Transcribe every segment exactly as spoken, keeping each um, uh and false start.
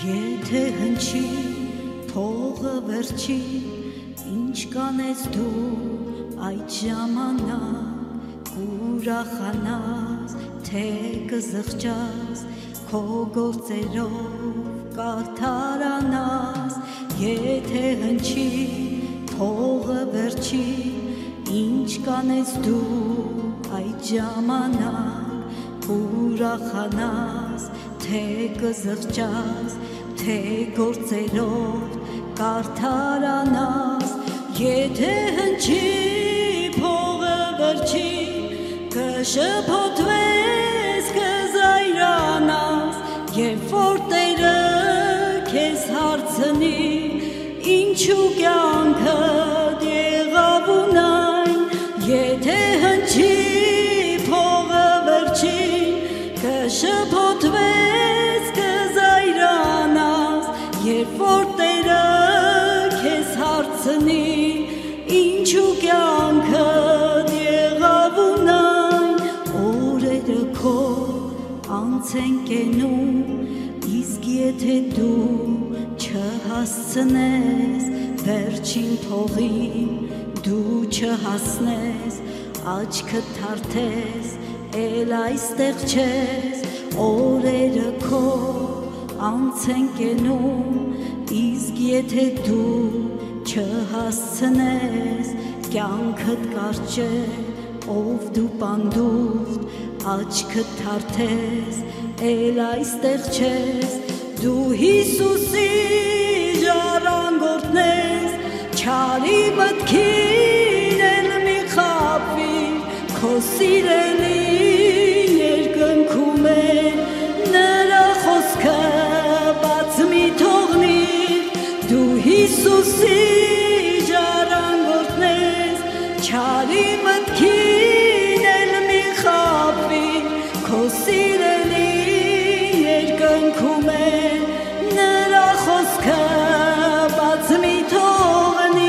Եթե հնչի փողը վերջի, ինչ կանես դու այդ ժամանակ, ուրախանաս, թե կզղջաս, քո գործերով կարդարանաս, եթե հնչի փողը վերջի, ինչ կանես դու այդ ժամանակ, ուրախանաս, թե կզղջաս, թե գործերով կարդարանաս, եթե հնչի փողը վերջի, կշփոթվես, կզայրանաս, երբ որ Տերը քեզ հարցնի, ինչու կյանքդ եղավ ունայն, եթե հնչի փողը վերջի, կշփոթվես, կզայրանաս, երբ որ Տերը քեզ հարցնի, ինչու կյանքդ եղավ ունայն, օրերը քո անց են կենում, իսկ եթե դու չհասցնես վերջին փողին, դու չհասնես, աչքդ թարթես, էլ այստեղ չես, օրերը քո անց են կենում, իսկ եթե դու չհասցնես, կյանքդ կարճ է, ով դու պանդուխտ, աչքդ թարթես, էլ այստեղ չես, դու Հիսուսի ժառանգորդն ես, չարի մտքին էլ մի խաբվիր, քո սիրելի երկնքում է, նրա խոսքը բաց մի թողնիր, դու Հիսուսի ժառանգորդն ես, չարի մտքին էլ մի խաբվիր, քո սիրելի երկնքում է, նրա խոսքը բաց մի թողնիր։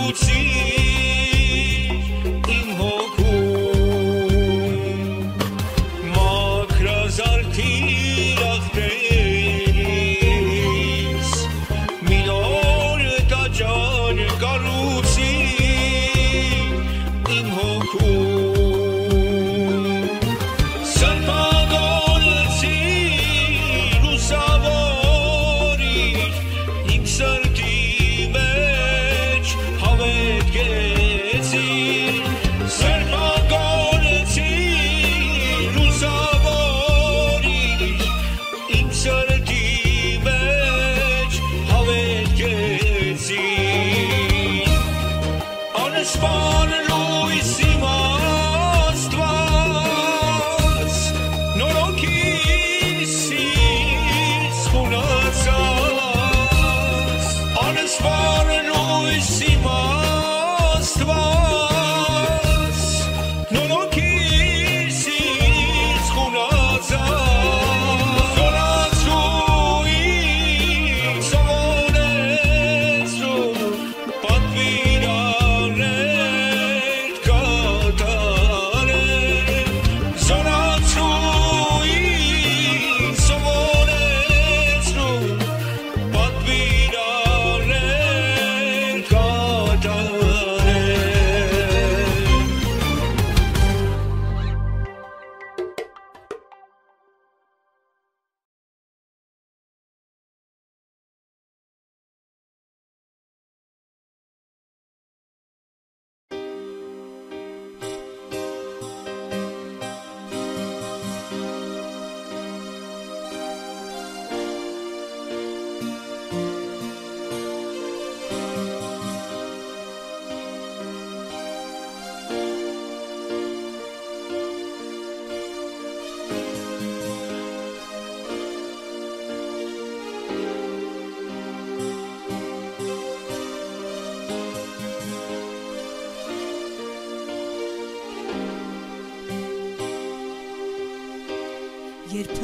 Երբ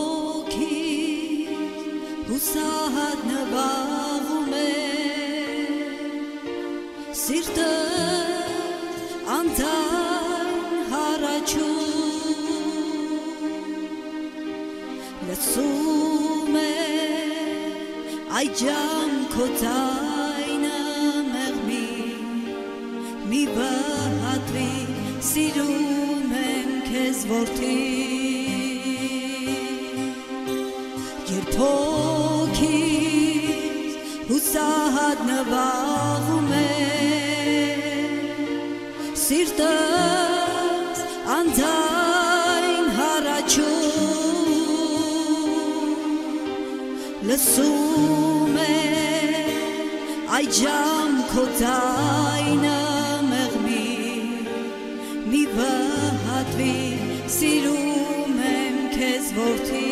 հոգիս հուսահատ նվաղում է, սիրտը անձայն հառաչում, լսում է այջամ քո ձայնը մեղմի, մի վհատվի, սիրում եմ քեզ որդի, հոգիս հուսահատ նվաղում է, սիրտս անձայն հառաչում, լսում է այջամ քո ձայնը մեղմի, մի վհատվի, սիրում եմ քեզ որդի,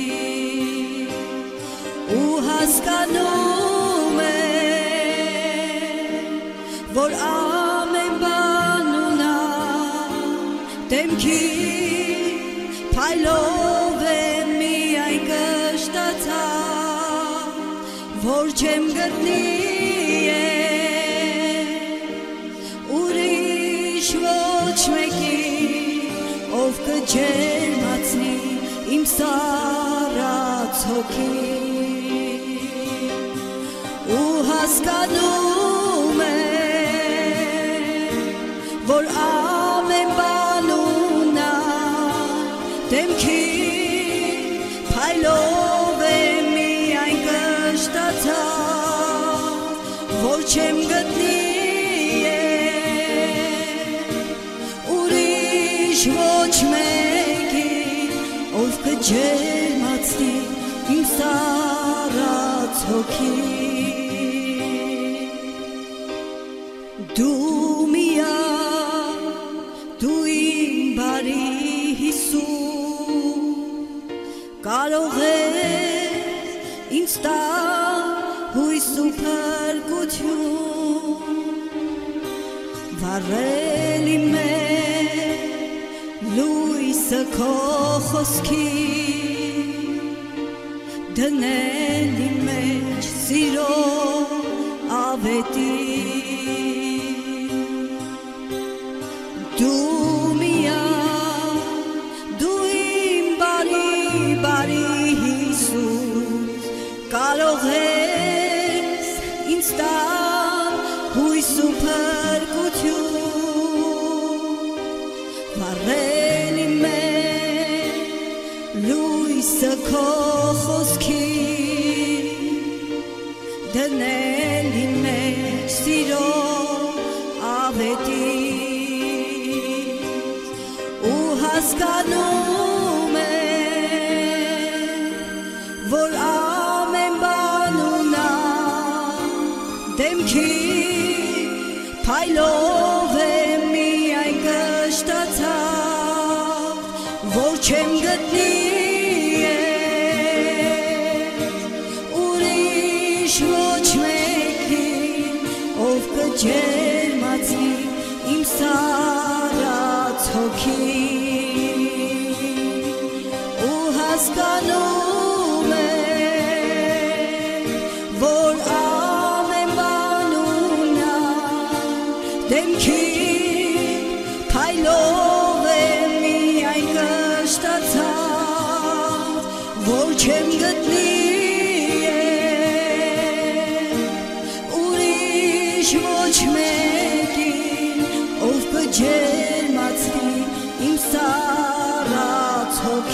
ու հասկանում է, որ ամեն բան ունա, դեմքի փայլով է միայն կշտացա, որ չեմ գտնի է, ուրիշ ոչ մեկի, ով կջերմացնի իմ սառած հոգի, ու հասկանում է, որ ամեն բան ունա, դեմքի փայլով է միայն կշտացա, որ չեմ գտնի է, ուրիշ ոչ մեկի, ով կջերմացնի իմ սառած հոգի, դու միակ, դու իմ բարի Հիսուս, կարող ես ինձ տալ հույս ու փրկություն, վառել իմ մեջ լույսը քո խոսքի, դնել իմ մեջ սիրո ավետի, դու միա դու իմ բարի բարի Հիսուս կարող ես ինձ տալ հույս ու փրկություն վառել իմ լույսը քո խոսքին դնել իմ մեջ սիրո ավետից ու հասկանում եմ որ ամեն բան ունա դեմքի փայլով եմ միայն կշտացավ որ չեմ գտնի ոչ մեկին ով կջերմացնի իմ սառած հոգին ու հասկանում եմ որ ամեն բան ունա դեմքի փայլով եմ միայն կշտացավ որ չեմ գտնի ոչ մեկին ով կջերմացնի իմ սառած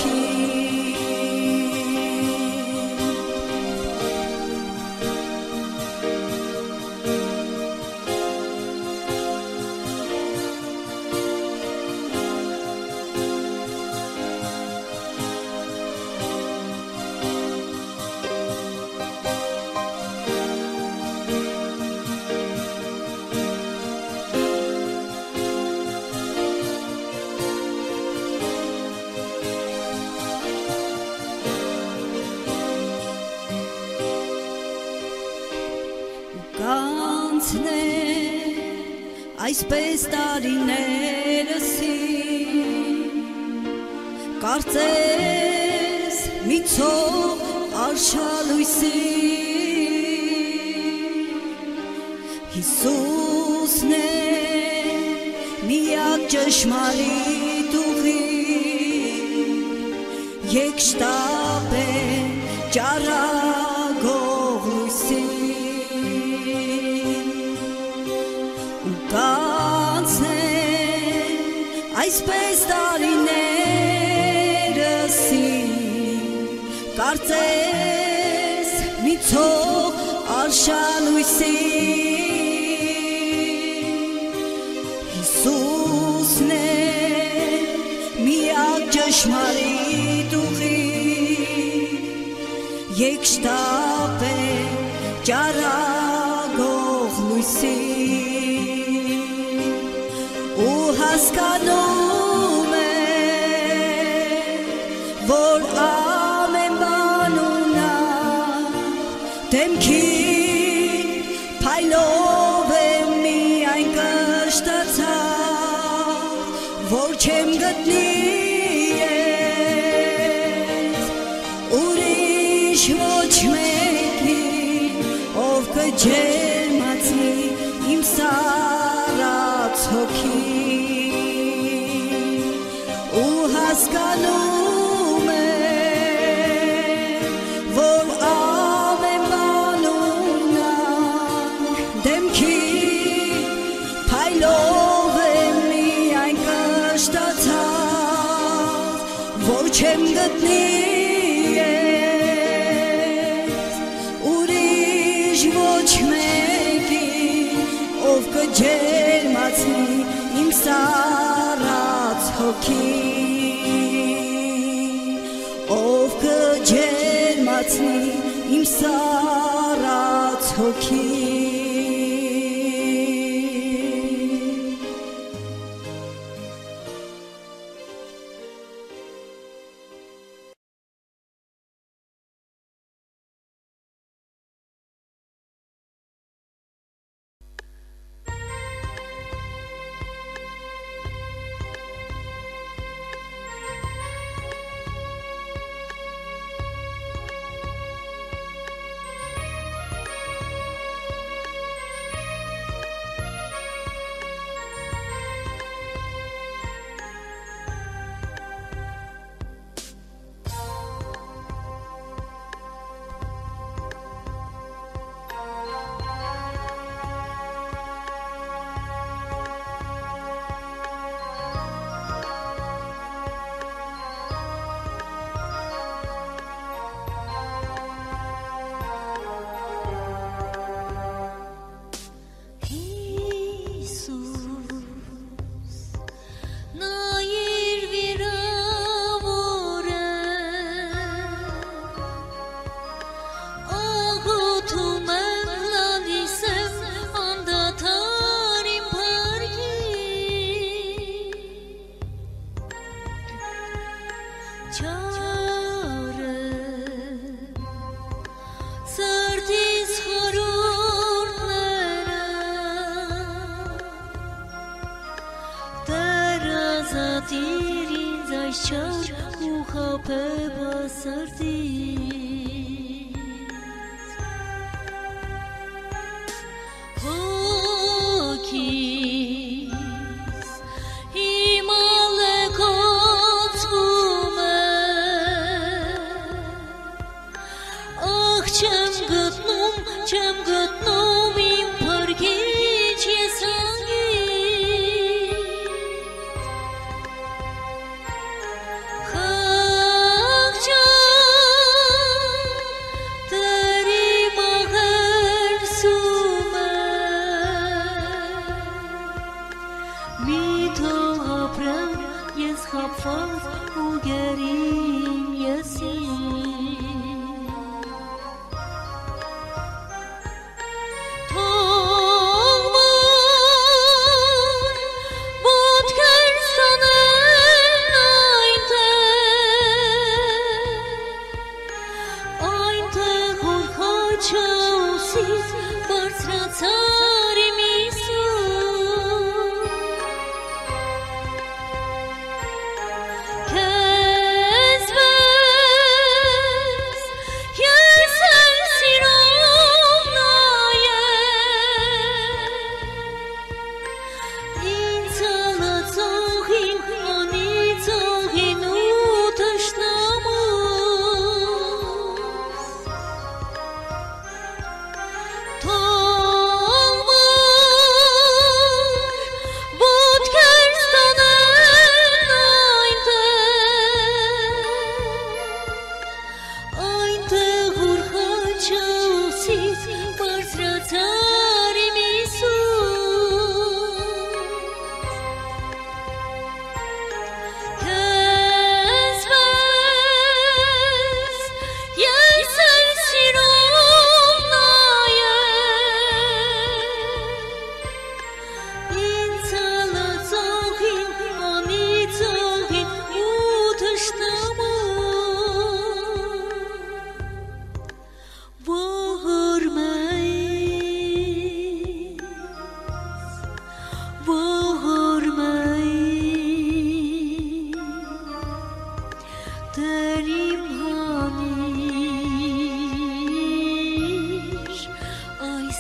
կանցնեն այսպես տարիներս կարծես մի ցող արշալույսի Հիսուսն է միակ ճշմարիտ ուղին եկ շտապեն ճառագող լույսին կանցնեն այսպես տարիներս կարծես մի ցող արշալույսի Հիսուսն է միակ ճշմարիտ ուղին եկ շտապեն ճառագող լույսին ու հասկանում եմ որ ամեն բան ունա դեմքի փայլով եմ միայն կշտացավ որ չեմ գտնի ուրիշ ոչ մեկին ով կջերմացնի իմ սառած հոգին ու հասկանում եմ որ ամեն բան ունա դեմքի փայլով եմ միայն կշտացավ որ չեմ գտնի ոչ մեկին ով կջերմացնի իմ սառած հոգին ով կջերմացնի իմ սառած հոգին Տարազատիր ինձ այս չար ու խաբեբա սրտից Հոգիս հիմա լեկոցվում է Ախ չեմ գտնում, չեմ գտնում իմ փրկիչ եսանգի Խաղճան դերի մաղերսում է Մի թող ապրեմ ես խապված ու գերիմ եսին Չոսից բարձրացար իմ Իսուս Քեզ պես ես էլ սիրում նայել Ինձ հալածողին, անիծողին ու թշնամուս Բարձրացար իմ Իսուս Քեզ պես ես էլ սիրում նայել Ինձ հալածողին, անիծողին ու թշնամուս Ողոր մեզ, ողոր մեզ Դեր իմ հանիր այս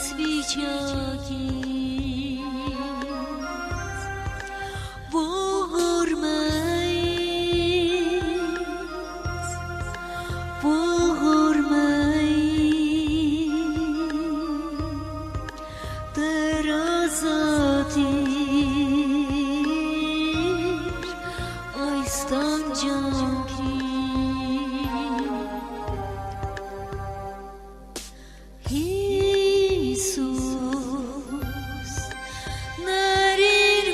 վիճակից Ողոր մեզ, ողոր մեզ Դեր ազատիր այս տանջանքից Հիսուս ներիր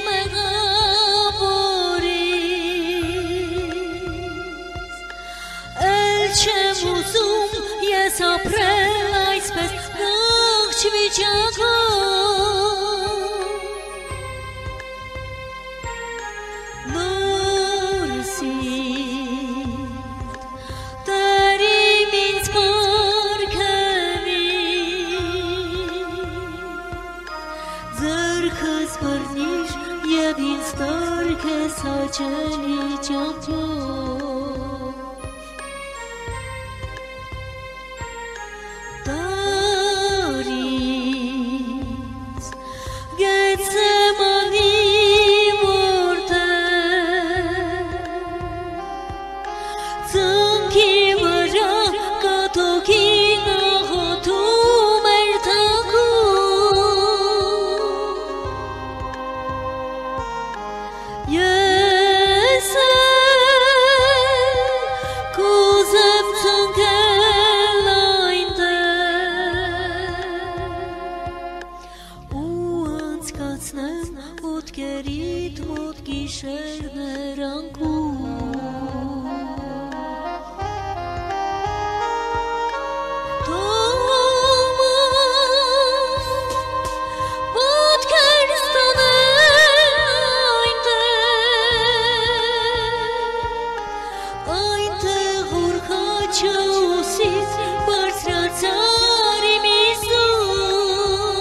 մեղավորից Էլ չեմ ուզում ես ապրել այսպես ողջ վիճակով Նոր սիրտ Տեր իմ ինձ պարգևիր Ձեռքս բռնիր և ինձ տար քեզ հաճելի ճամփով Տար ինձ Գեթսեմանի որտեղ Ծնկի վրա կաթոքի նաղոթում էր թագում Ես էլ կուզեմ ծնկել այնտեղ ու անցկացնեմ ոտքերիդ մոտ գիշերներ անկում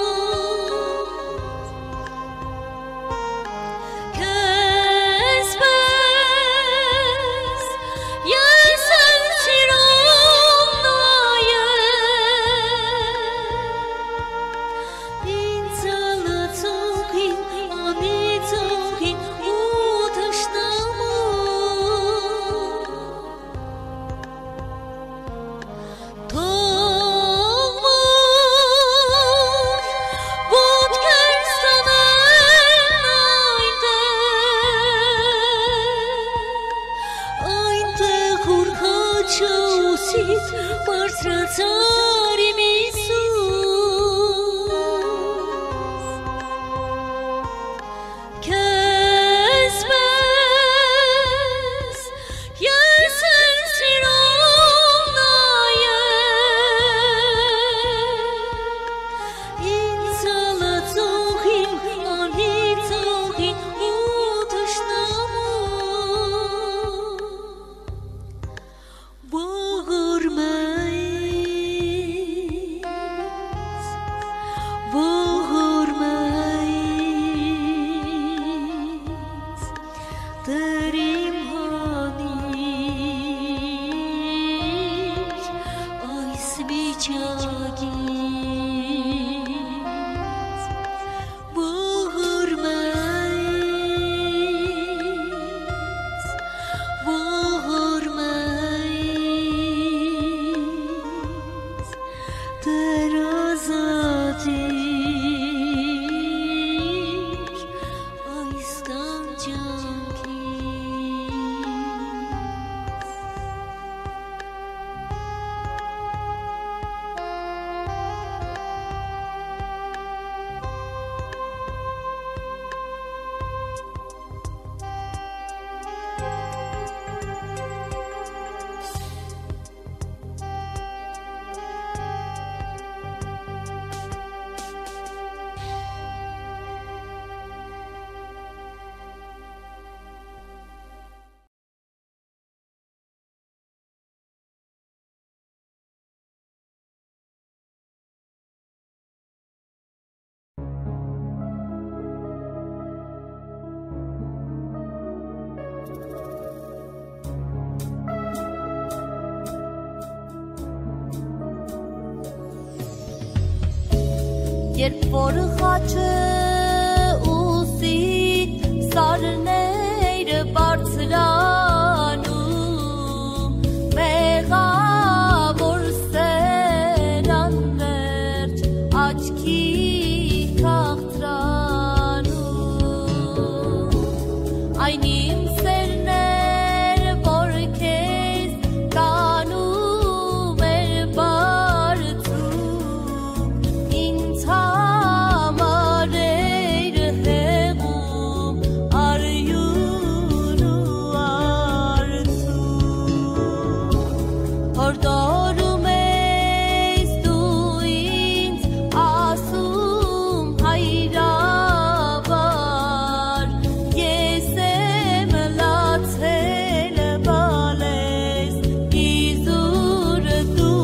Քեզ երբ որ խաչը ուսի սարները բարձրանում մեղավոր սերաններ աչքի քաղցրանում այն իմ սերներ որ քեզ կանում էր բարձում ինձ համար էր հեղում արյուն ու արցում հորդորում ես դու ինձ ասում հայրավար ես եմ լացել բալես իզուր դու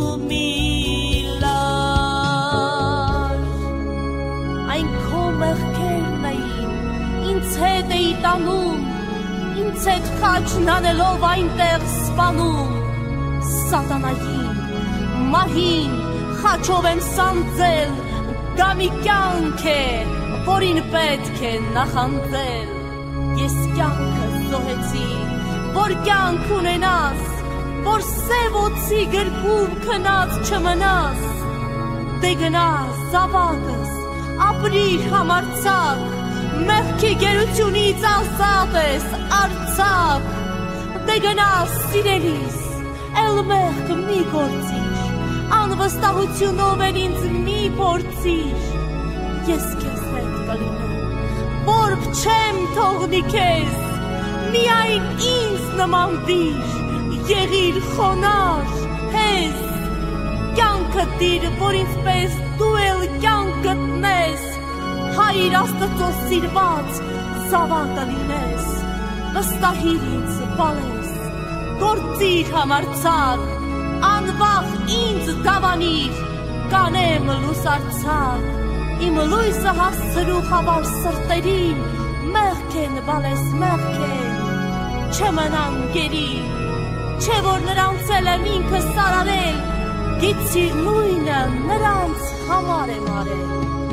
միլար այն քո մեղքերն էին ինձ հետ էի տանում ինձ հետ խաչն անելով այնտեղ սպանում սատանային մահին խաչով եմ սանձել դա մի կյանք է որին պետք է նախանձել ես կյանքը զոհեցի որ կյանք ունենաս որ սև օձի գրկում քնած չմնաս դե գնա զավակս ապրիր համարձակ մեղքի գերությունից ազատ ես արձակ դե գնա սիրելիս էլ մեղք մի գործիր անվստահությունով էլ ինձ մի փորձիր ես քեզ հետ կլինեմ որբ չեմ թողնի քեզ միայն ինձ նմանվիր եղիր խոնար հեզ կյանքը դիր որ ինձպես դու էլ կյանք գտնես հայր աստծո սիրված զավակը լինես վստահիր ինձ բալես գործիր համարձակ անվախ ինձ դավանիր կանեմ լուսարձակ իմ լույսը հասցրու խավար սրտերին մեղք են բալես մեղք են չմնան գերի չէ որ նրանց էլ եմ ինքս սարարել գիցիր նույնը նրանց համար եմ արել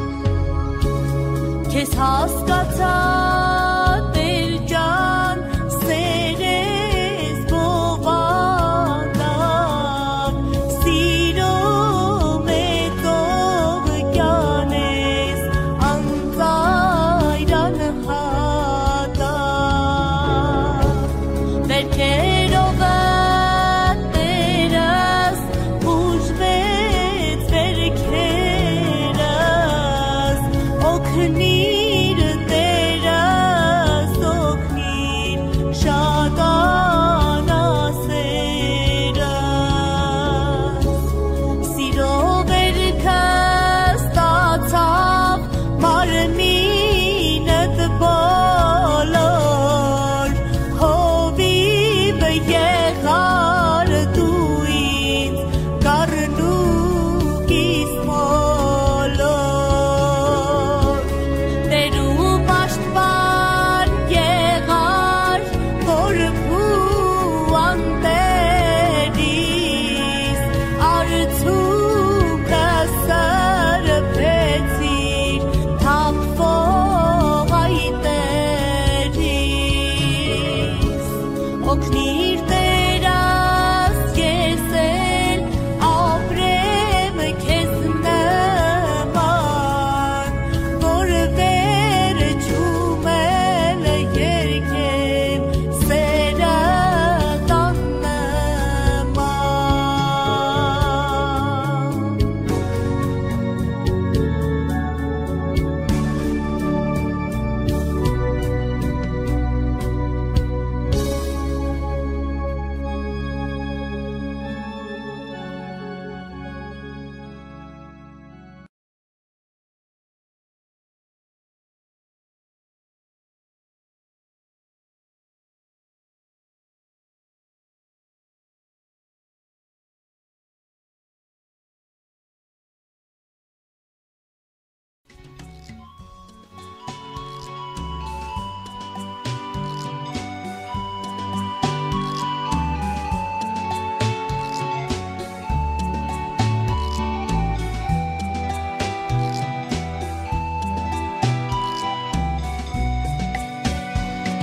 քեզ հասկացա Տեր ջան սերես բովանդակ սիրո մեծով կյանես անձայրան հատակ վերքերով Տերս բուժվեց վերքերս օգնիր Տեր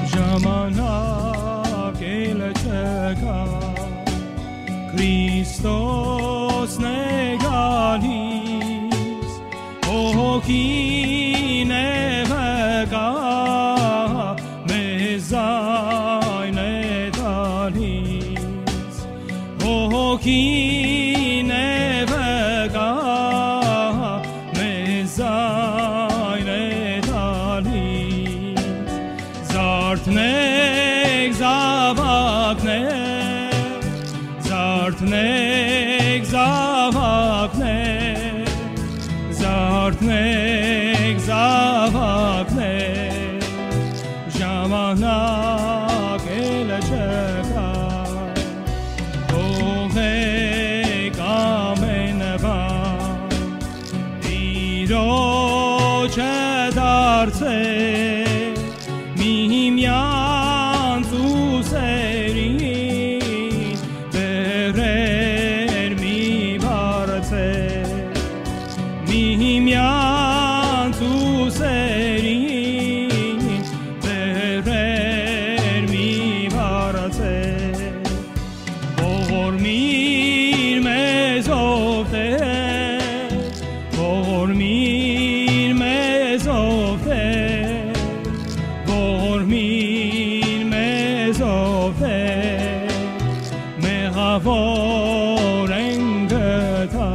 ժամանակ էլ չկա Քրիստոսն է գալիս հոգին է վկա մեզ այն է տալիս հոգին է վկա մեզ այն է տալիս Զարթնեք զավակներ Զարթնեք զավակներ Զարթնեք զավակներ Ժամանակ էլ չկա Թողեք ամեն բան Տիրոջը դարձեք Միմյանց ուսերին բերեր մի բարձեք Միմյանց ուսերին բերեր մի բարձեք Ողորմիր մեզով Տեր Ողորմիր մեզով Տեր Ողորմիր մեզով Տեր Մեղավոր ենք գտա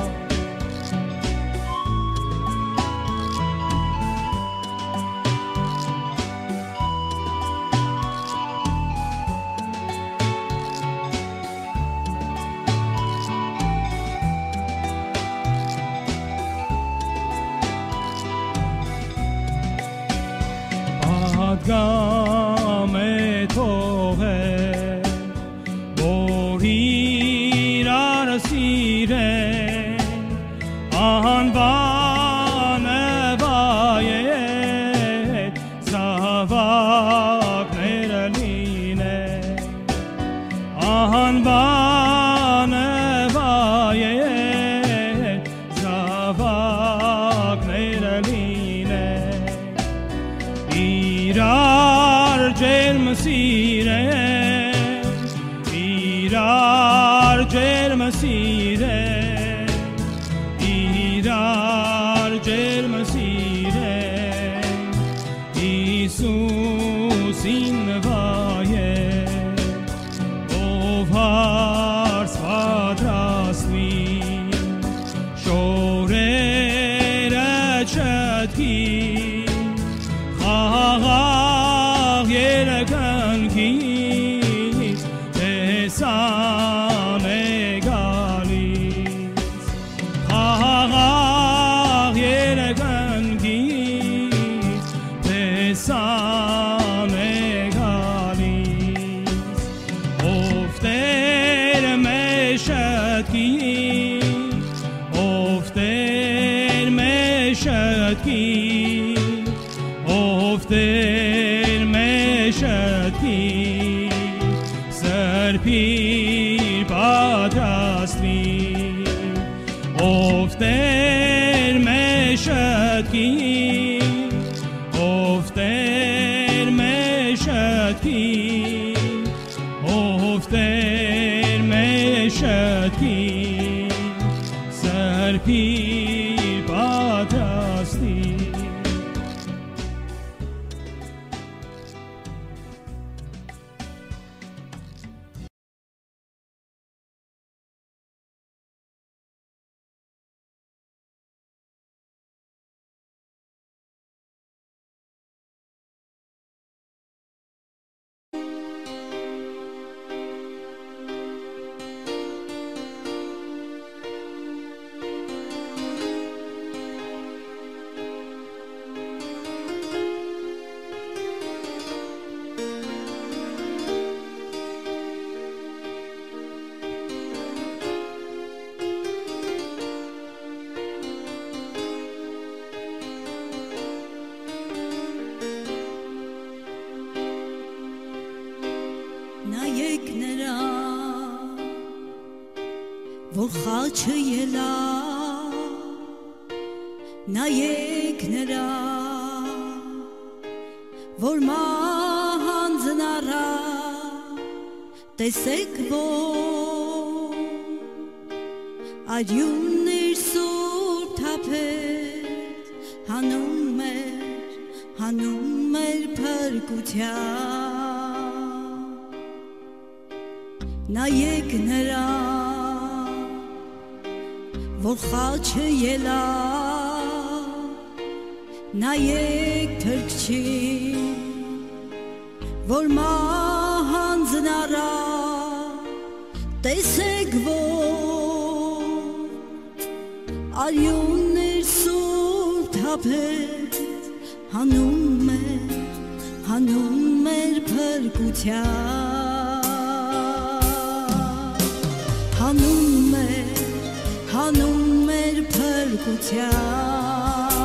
Պատգամ է թողել, որ իրար սիրեն, անվանը վայել, զավակները լինեն, անվանը վայել, զավակները լինեն Իրար ջերմ սիրեն, իրար ջերմ սիրեն, իրար ջերմ սիրեն, Հիսուսին վայել, ով հարց պատրաստվի, շորերը չտքի Աղաղ երկնքից տեսան է գալիս Աղաղ երկնքից տեսան է գալիս Ով Տեր մեզ շտկի Ով Տեր մեզ շտկի Ով Տեր մեզ շտկի, սրբիր պատրաստվի Ով Տեր մեզ շտկի, ով Տեր մեզ շտկի Ով Տեր մեզ շտկի, սրբիր պատրաստվի Նայեք նրա, որ խաչը ելա, նայեք նրա, որ մահ հանձնարա տեսեք որ արյուններ սուրբ թափեց հանում էր հանում էր փրկության նայեք նրա որ խաչը ելավ նայեք թրքչին որ մահանձնարա տեսեք որ արյուններ սուրբ թափեց հանում էր հանում էր փրկության հանում էր հանում էր փրկության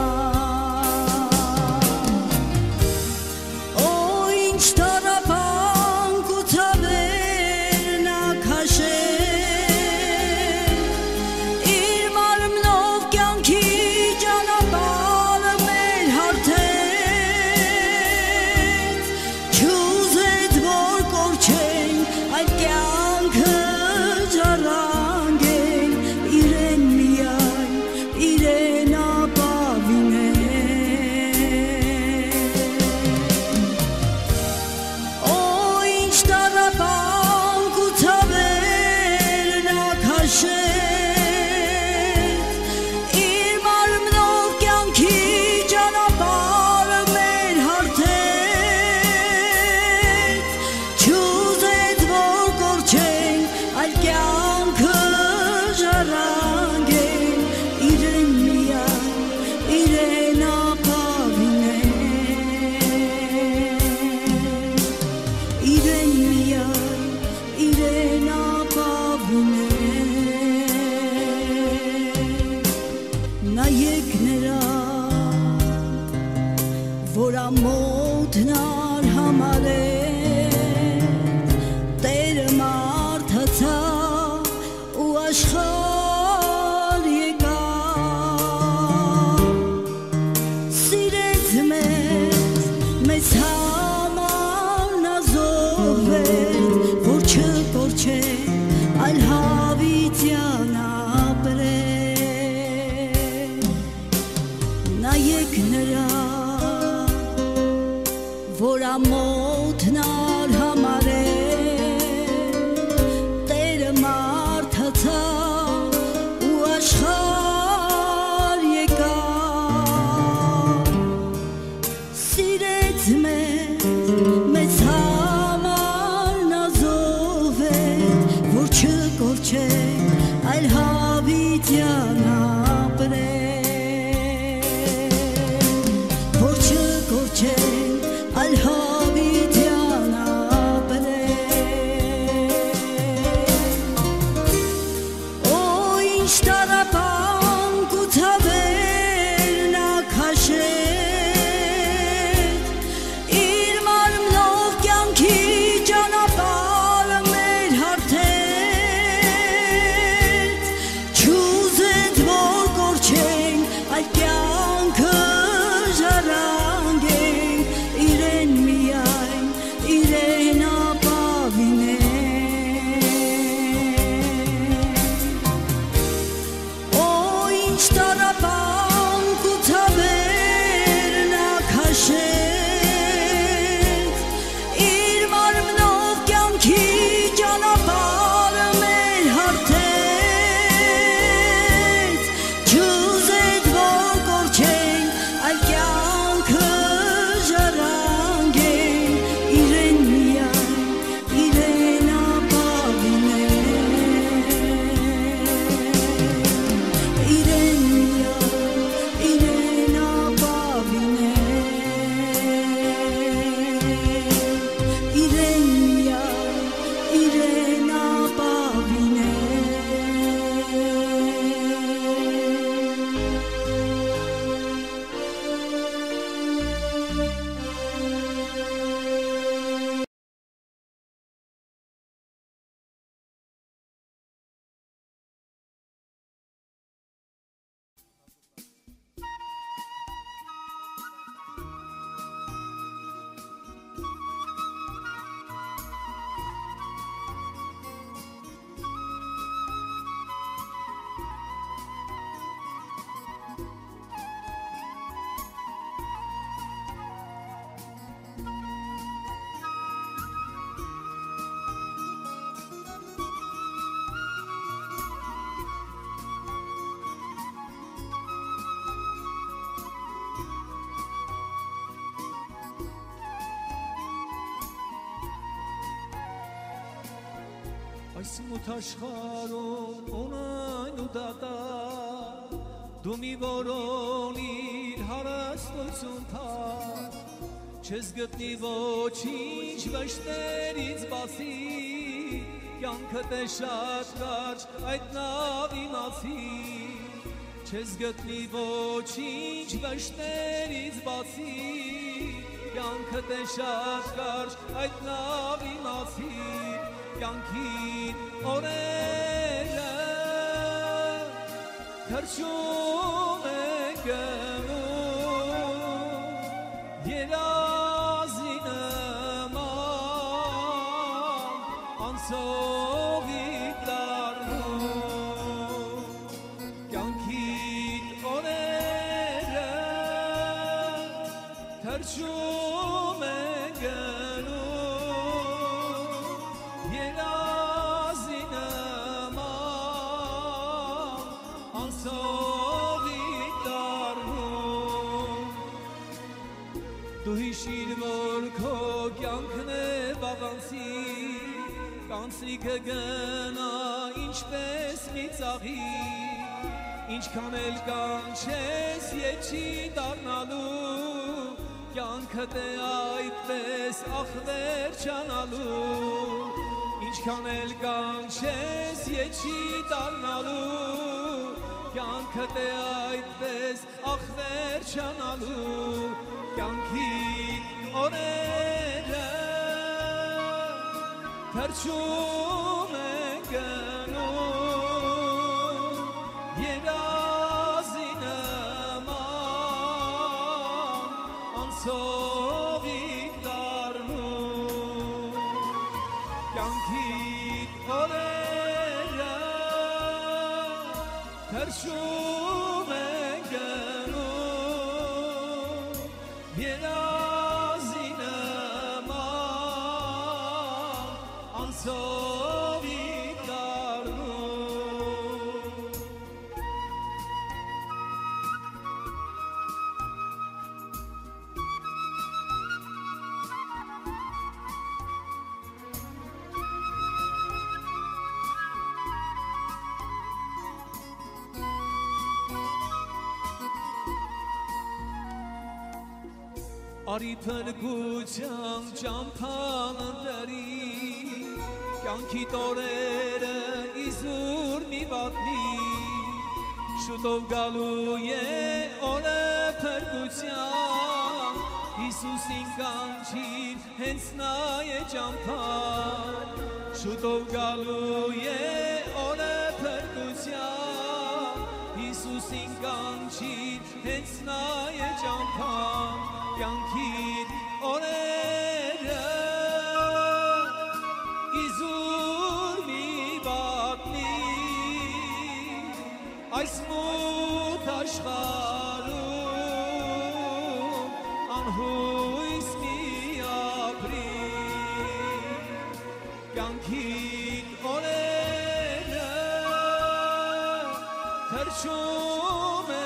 Մոտնար համարեց Տերը մարդացա ու աշխարհ եկավ Սիրեց մեզ, մեզ համար նազովեց Որ չկորչեց, այլ հավիտյան ապրեց Նայեք նրա որ ամոթնար համարեց Տերը մարդացա ու աշխարհ եկավ Սիրեց մեզ, մեզ համար նազովեց Որ չկորչեց, այլ հավիտյան ապրեց Որ չկորչեց Al Havitiana Այս մութ աշխարհում ունայն ու դատա դու մի որոնիր հարստություն թա չես գտնի ոչինչ վշտերից բացի կյանքդ է շատ կարճ այդ նավի մացի չես գտնի ոչինչ վշտերից բացի կյանքդ է շատ կարճ այդ նավի մացի կյանքին օրերը թրջում է գնում երազի նման անցողի դառնում կյանքին օրերը թրջում է գնում երազի նման անցողի դառնում դու հիշիր որ քո կյանքն է վաղանցի կանցիկը գնա ինչպես մի ծաղի ինչքան էլ կանչես եչի դառնալու կյանքդ է այդպես ախ վերջանալու ինչքան էլ կանչես եչի դառնալու կյանքդ է այդպես ախ վերջանալու կյանքին օրերը թրջում է գնում երազի նման անցողի դառնում կյանքին օրերը թրջում է գնում երազի նման անցողի դառնում Արի փրկության ճամփան ընտրի կյանքի տորերը իզուր մի վատնի շուտով գալու է օրը փրկության Հիսուսին կանչիր հենց նա է ճամփան շուտով գալու է օրը փրկության Հիսուսին կանչիր հենց նա է ճամփան կյանքին օրերը իզուր մի վատնի այս մութ աշխարհում անհույս մի ապրի կյանքին օրերը թրջում է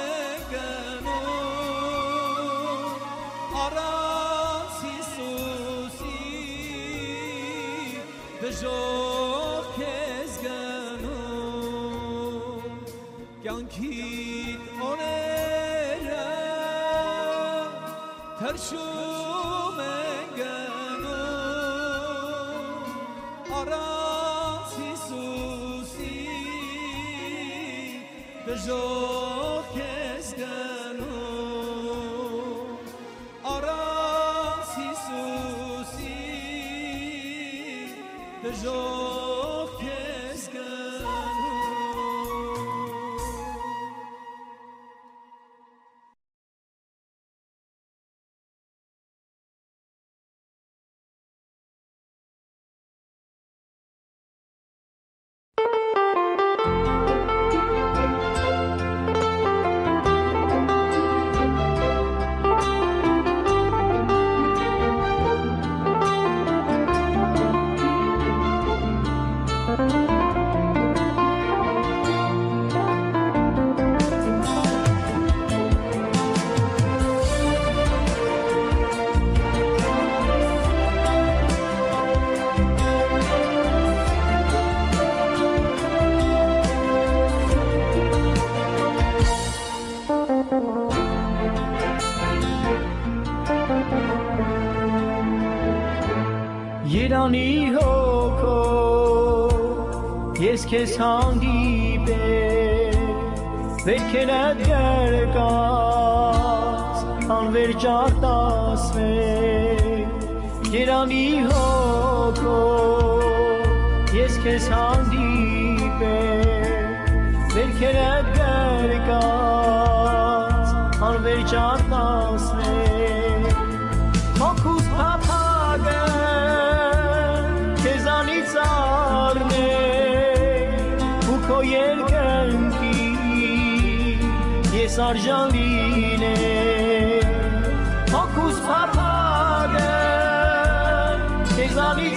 առանց Հիսուսի դժոխք ես գնում կյանքին օրերը թրջում են գնում առանց Հիսուսի դժոխք ես գնում առանց Հիսուսի դժոխք ես գնում Երանի հոգո ես քեզ հանդիպել վերքերդ գրկած անվերջ արտասվել Երանի հոգո ես քեզ հանդիպել վերքերդ գրկած անվերջ արտասվել Հոգուս փափագը քեզանից առնել ու քո երկնքի ես արժան լինել Հոգուս փափագը քեզանից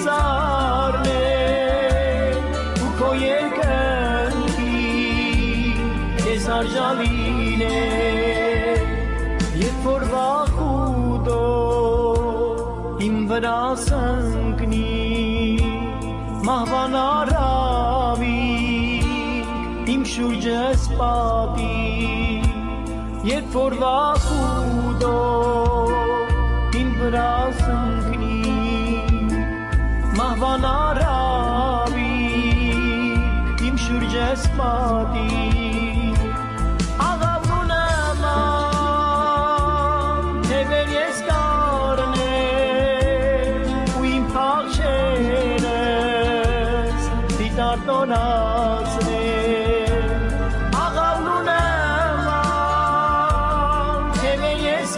առնել ու քո երկնքի ես արժան լինել Երբ որ վախուտո իմ վրա սնկնի մահվան արավիկ իմ շուրջս պատի Երբ որ վախուտո իմ վրա սնկնի մահվան արավիկ իմ շուրջս պատի Տոնացնել աղավնուն եմ թև ես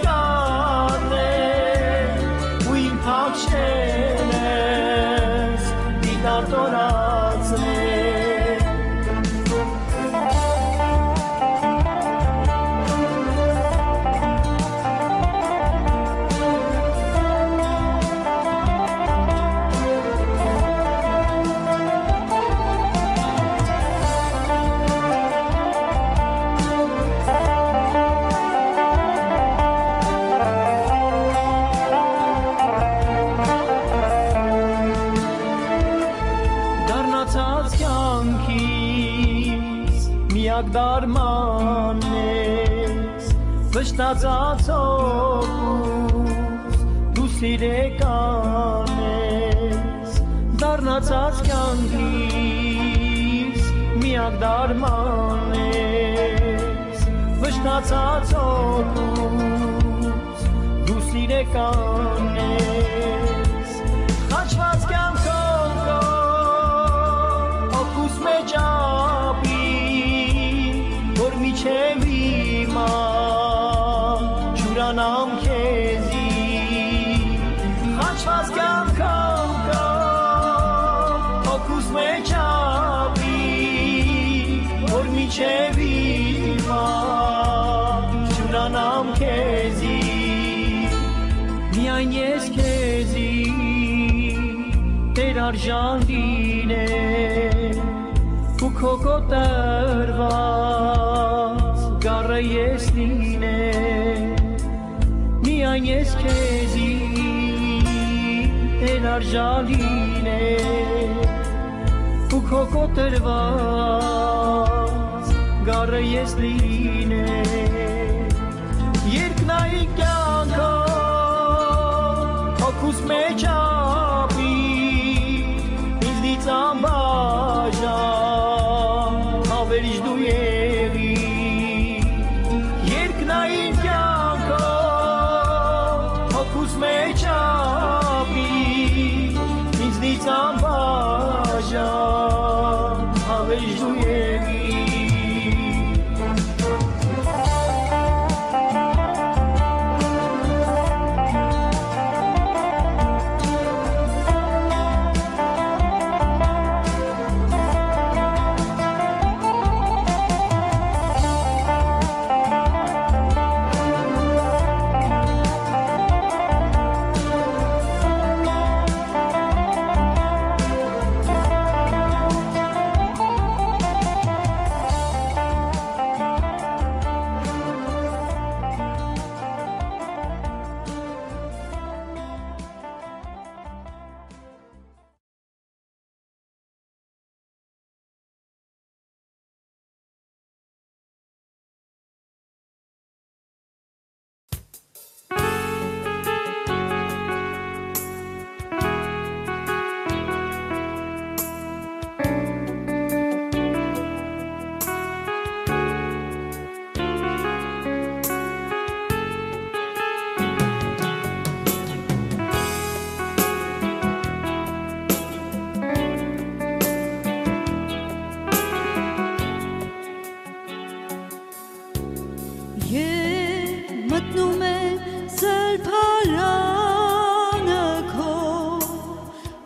կարնել ու իմ փախչել ես դիտար տոնացնել Դարման ես վշտացած հոգուս դու սիրեկան ես դառնացած կյանքիս միակ դարման ես վշտացած հոգուս դու սիրեկան ես խաչված կյանքով հոգուս մեջ ապի Միչև իմա ջուրանամ քեզի խաչված կյանքով կա հոգուս մեջ ապի որ միչև իմա ջուրանամ քեզի միայն ես քեզի տեր արժան լինեմ ու քո կոտրված գառը ես լինեմ միայն ես քեզի տեր արժան լինեմ ու քո կոտրված գառը ես լինեմ երկնայի կյանքով հոգուս մեջ ապի ինձնից անբաժան հավերիչ դու եղի երկնային կյանքով հոգուս մեջ ապի ինձնից անբաժան հավերիչ դու եղի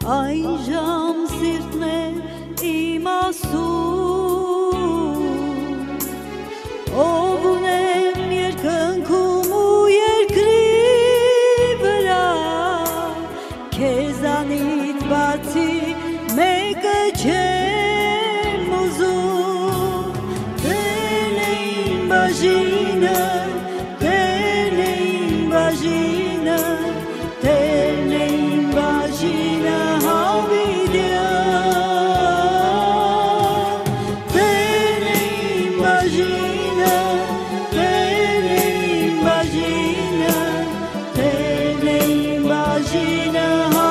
այժմ սիրտն է իմ ասում, ով ունեմ երկնքում ու երկրի վրա, քեզանից բացի մեկը չեմ ուզում, Տերն է իմ բաժինը, Տերն է իմ բաժինը, Տերն է իմ բաժինը հավիտյան, Տերն է իմ բաժինը, Տերն է իմ բաժինը, Տերն է իմ բաժինը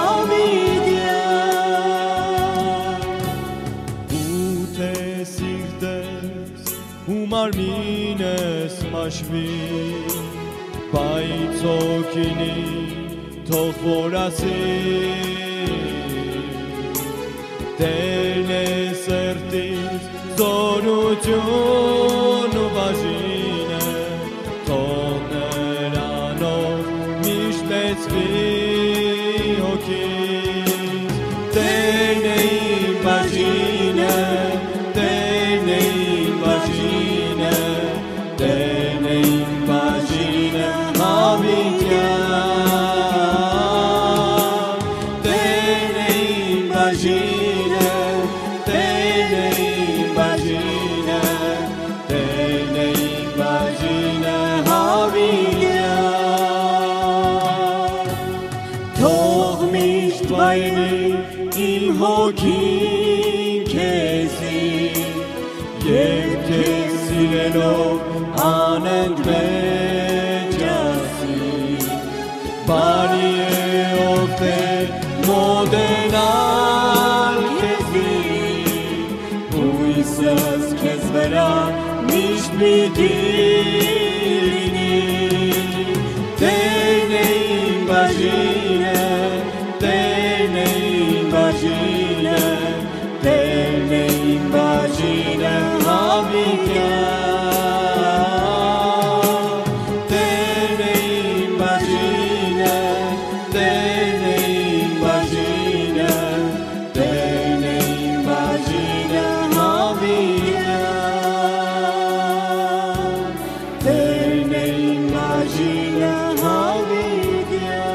Մարմինս մաշվի, բայց օգինի թող որ ասի, Տերն է սրտից զորություն ու բաժինը, թող նրանով միշտ լեցվի հոգիս, Տերն է իմ բաժինը, Տերն է իմ բաժինը, Տերն է իմ բաժինը հավիտյան, Տերն է իմ բաժինը, Տերն է իմ բաժինը, Տերն է իմ բաժինը հավիտյան, թող միշտ վայելի իմ հոգին քեզի, և քեզ սիրելով անընդմեջ ասի, բարի է ով Տեր մոտենալ քեզի, հույսս քեզ վրա միշտ պիտի լինի, Տերն է իմ բաժինը, Տերն է իմ բաժինը, Տերն է իմ բաժինը հավիտյան, Տերն է իմ բաժինը, Տերն է իմ բաժինը, Տերն է իմ բաժինը հավիտյան, Տերն է իմ բաժինը հավիտյան.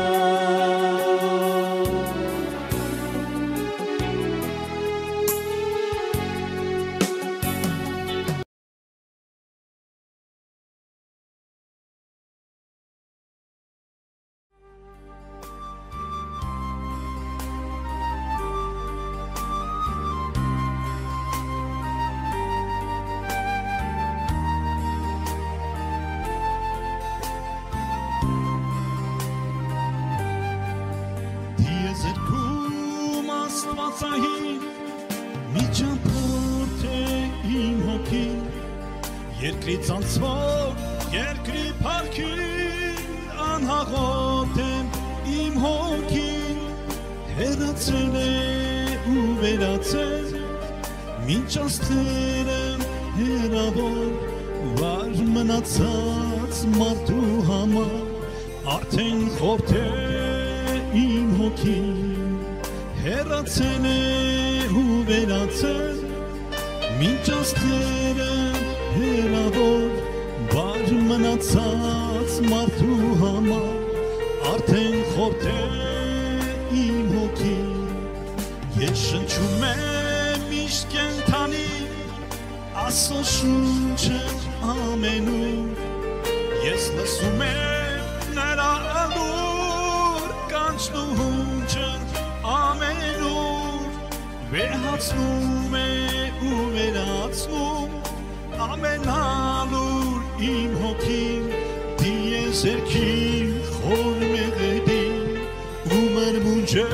Եզերքում աստվածային մի ճամփորդ է իմ հոգին, երկրից անցվող երկրի փառքին անհաղոտ եմ իմ հոգին, հեռացել է ու վերացել մինչ աստղերը հեռավոր, վար մնացած մարդու համար արդեն խորթ է իմ հոգին, հեռացել է ու վերացել մինչ աստղերը հեռավոր, վար մնացած մարդու համար արդեն խորթ է իմ հոգին, ես շնչում եմ միշտ կենդանի Աստծո շունչը ամենուր, ես լսում եմ նրա ալուր կանչնուհունչը ամենուր, վեհացնում է ու վերացնում ամենալուր իմ հոգին, դիեզերքին խոր մեղեդին ու մրմունջը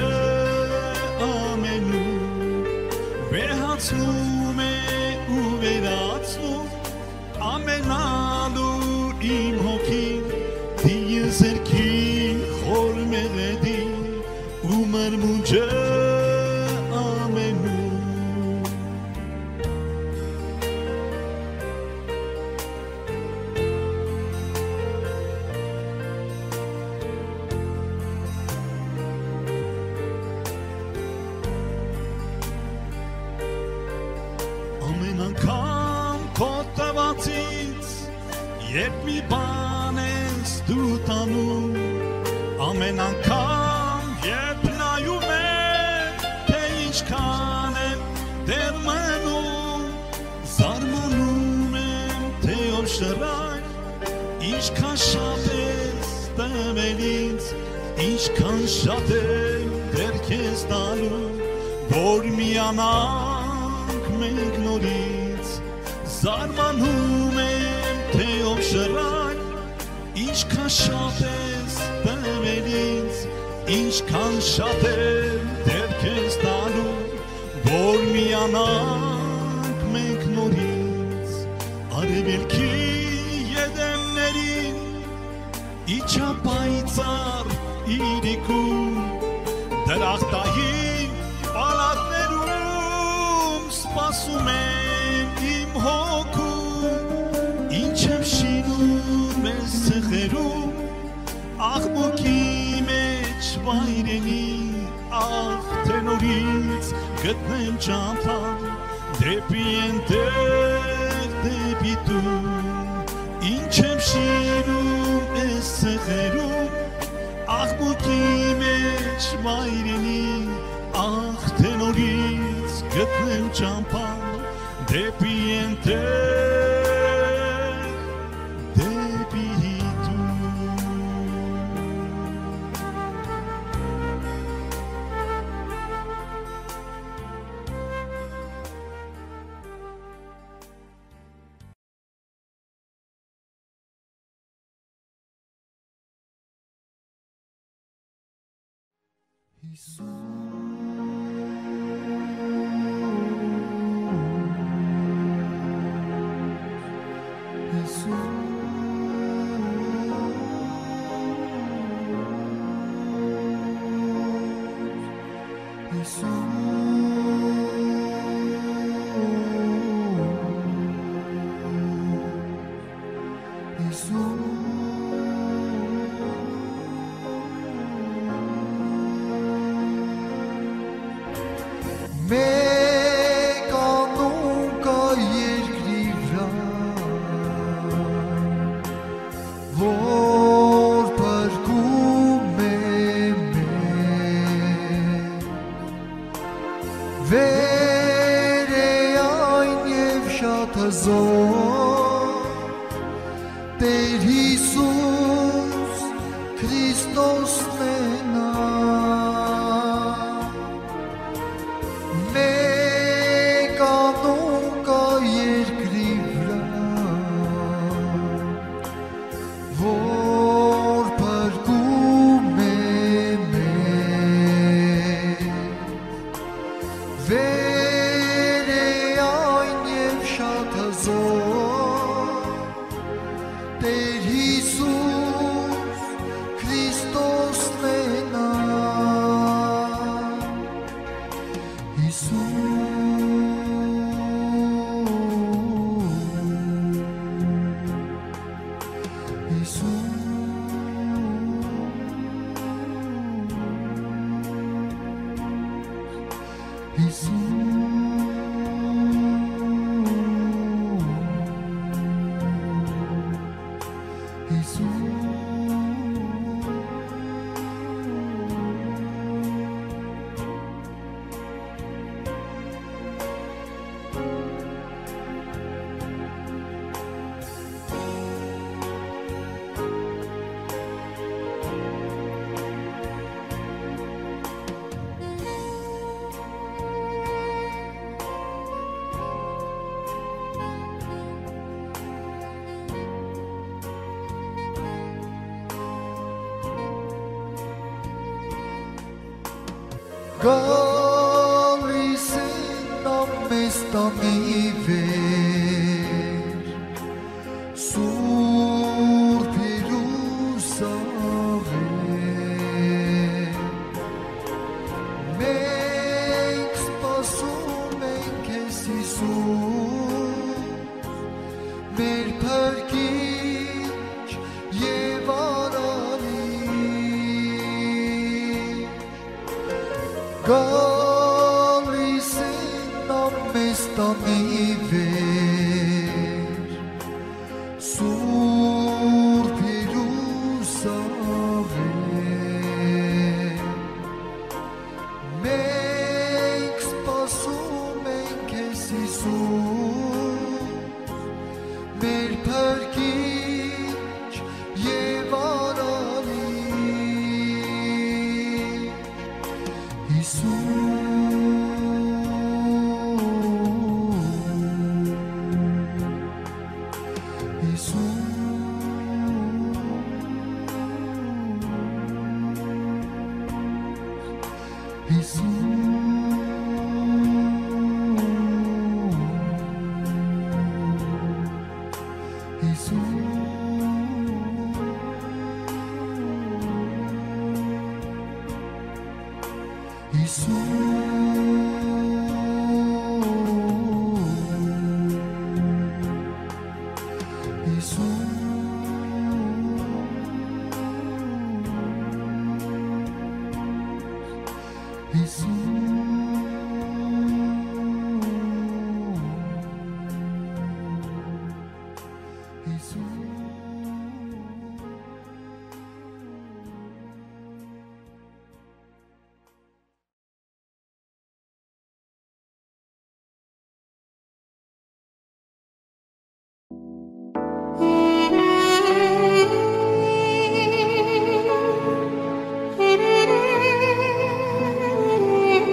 ամենուր, վեհացնում է ու վերացնում ամենալուր իմ հոգին, դիեզերքին խոր մեղեդին ու մրմունջը ամենուր. Երբ մի բան ես դու տանում ամեն անգամ երբ նայում եմ թե ինչքան եմ դեռ մնում զարմանում եմ թե ով շռայլ ինչքան շատ ես տվել ինձ ինչքան շատ եմ դեռ քեզ տալու որ միանանք մենք նորից զարմանում եմ թե ով շռայլ ինչքան շատ ես տվել ինձ ինչքան շատ եմ դեռ քեզ տալու որ միանանք մենք նորից արևելքի ետևներին իջա պայծառ իրիկում դրախտային պալատներում սպասում եմ իմ հոգում ինչ եմ շինում ես ցեղերում աղմուկի մեջ վայրենի ախ թե նորից գտնեմ ճամփան դեպի ընտեղ դեպի տուն ինչ եմ շինում ես ցեղերում աղմուկի մեջ վայրենի ախ թե նորից գտնեմ ճամփան դեպի ընտեղ Գալիս են ամես տանի վեր Սուրբ Երուսաղեմ Մենք սպասում ենք քեզ Հիսուս մեր փրկիչ եւ արարիչ Գալիս են ամես տանի վեր Սուրբ Thank you.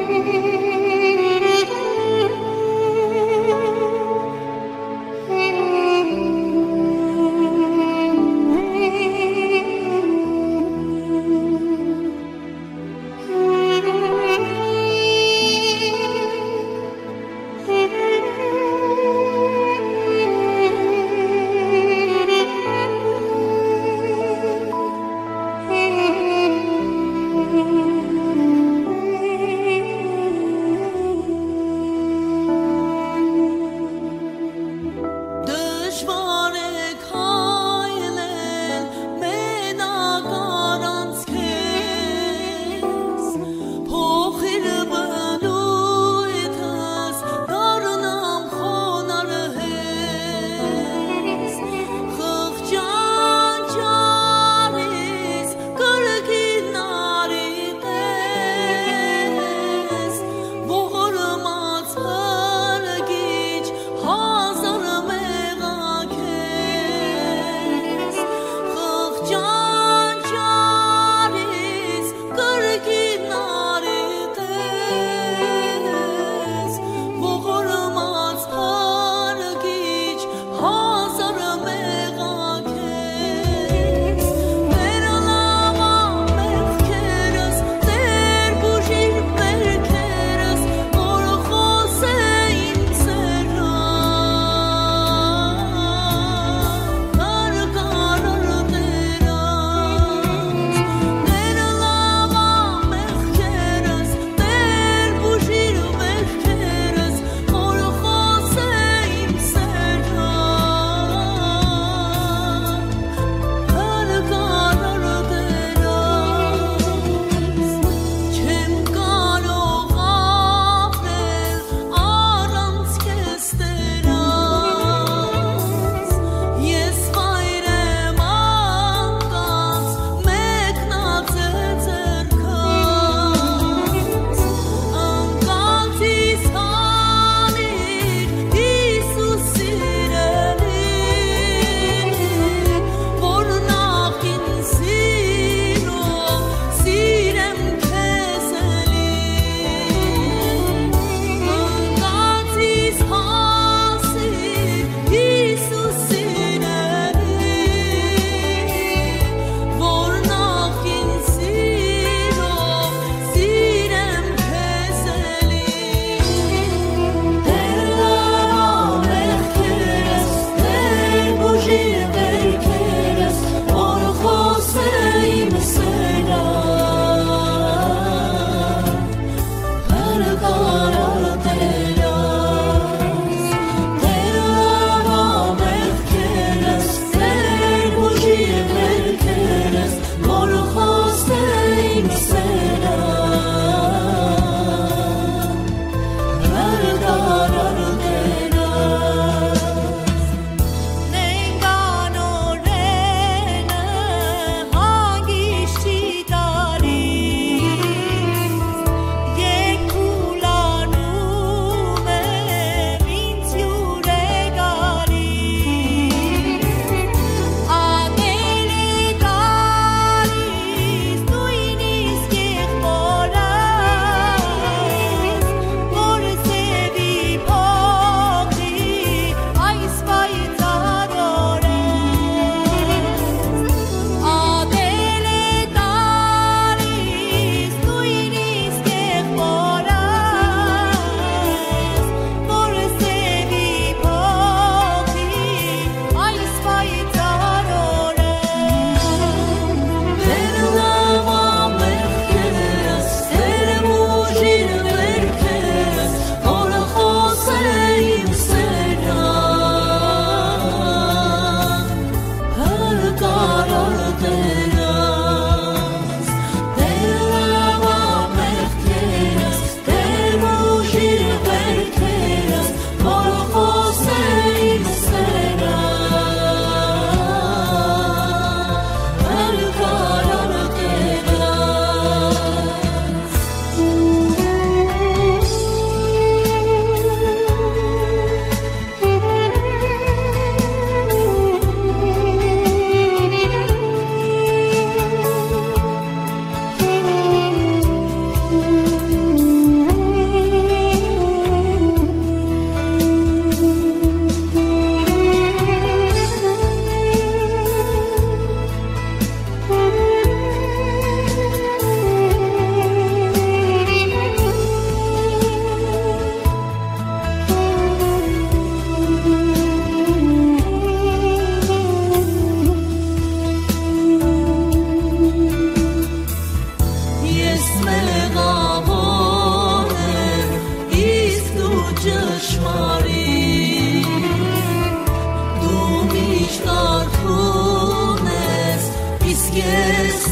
մեղավոր եմ, իսկ դու ճշմարիտ, դու միշտ արթուն ես, իսկ ես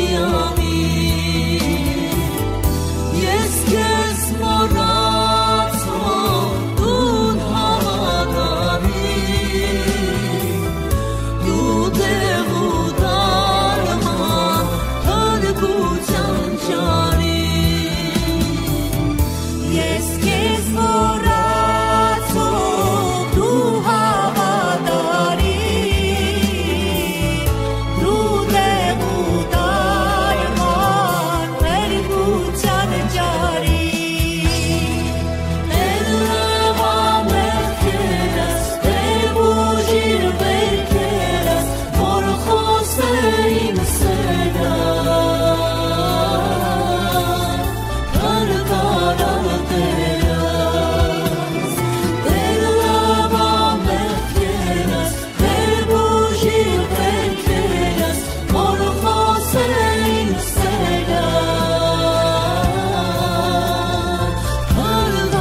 միամիտ, ես քեզ մոռացող դու հավատարիմ, դու դեղ ու դարման հարգության ճարիմ, ես քեզ մոռացող դու հավատարիմ, դու դեղ ու դարման հարգության ճարիմ, Elva մեղքերս, դեր բուժիր վերքերս, որ խոսեին սերան, հարգարատերս, Elva մեղքերս, դեր բուժիր վերքերս, որ խոսեին սերան,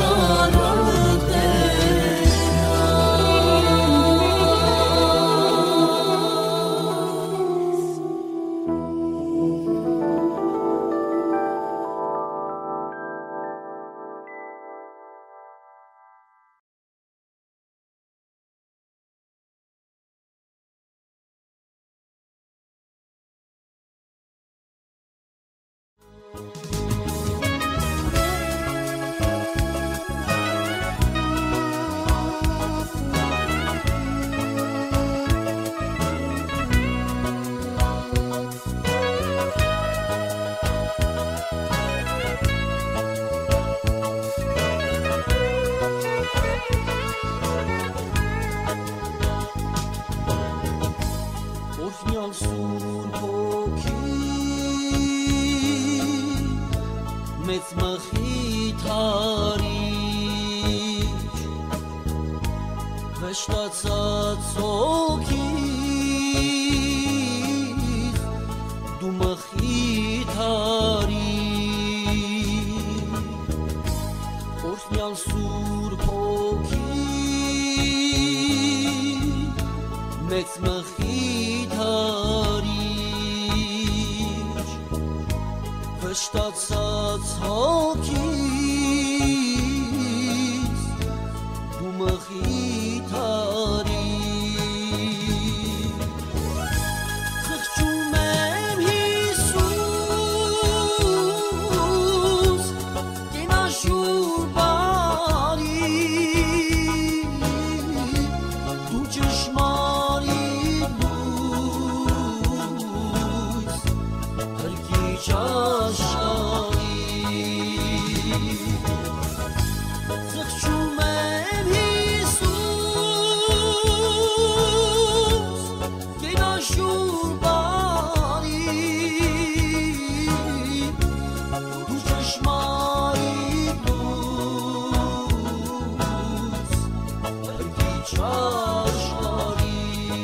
Օրհնյալ Սուրբ Հոգի, մեծ մխիթարիչ, վշտացած հոգիս, դու մխիթարիչ, օրհնյալ Սուրբ Հոգի, մեծ մխիթարիչ, վշտացած հոգիս, դու մխիթարիչ, խղճում եմ Հիսուս, կենաշուր բարի, դու ճշմարիտ լույս, հրկիչ աշխարհի, խղճում եմ Հիսուս, կենաշուր բարի, դու ճշմարիտ լույս, հրկիչ աշխարհի։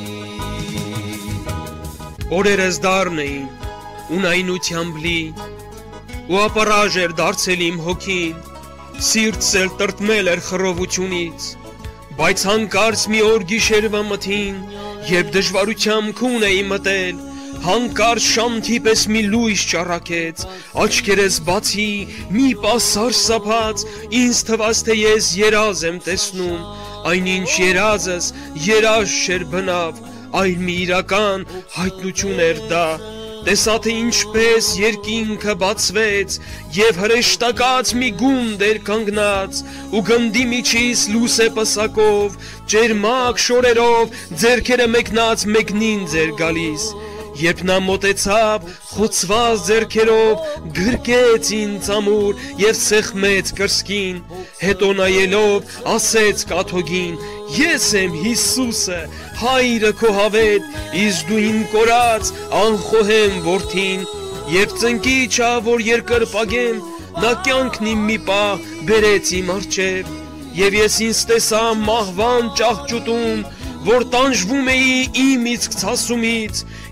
Օրերս դառն էին, ունայնությամբ լի, ու ապարաժ էր դարձել իմ հոգին, սիրտս էլ տրտմել էր խռովությունից, բայց հանկարծ մի օր գիշերվա մթին, երբ դժվարությամբ քուն էի մտել, հանկարծ շամթի պես մի լույս ճառակեց, աչքերս բացի, մի պահ սարսափած, ինձ թվաց թե ես երազ եմ տեսնում, այնինչ երազս երազ չէր բնավ, այլ մի իրական հայտնություն էր դա, տեսա թե ինչպես երկինքը բացվեց եւ հրեշտակած մի գունդ էր կանգնած ու գնդի միջից լույս է պսակով, ջերմակ շորերով ձեռքերը մեկնած մեկնին ձեր գալիս, երբ նա մոտեցավ խոցված ձեռքերով գրկեց ինձ ամուր եւ սեղմեց կրսկին, հետո նայելով ասեց կաթողին. Ես եմ Հիսուսը, հայրը քո հավետ, իսկ դու իմ կորած անխոհեմ որդին, երբ ծնկի չա որ երկրպագեմ, նա կյանքն իմ մի պահ բերեց իմ առջև, եւ ես ինձ տեսա մահվան ճահճուտում, որ տանջվում էի իմ իսկ ցասումից,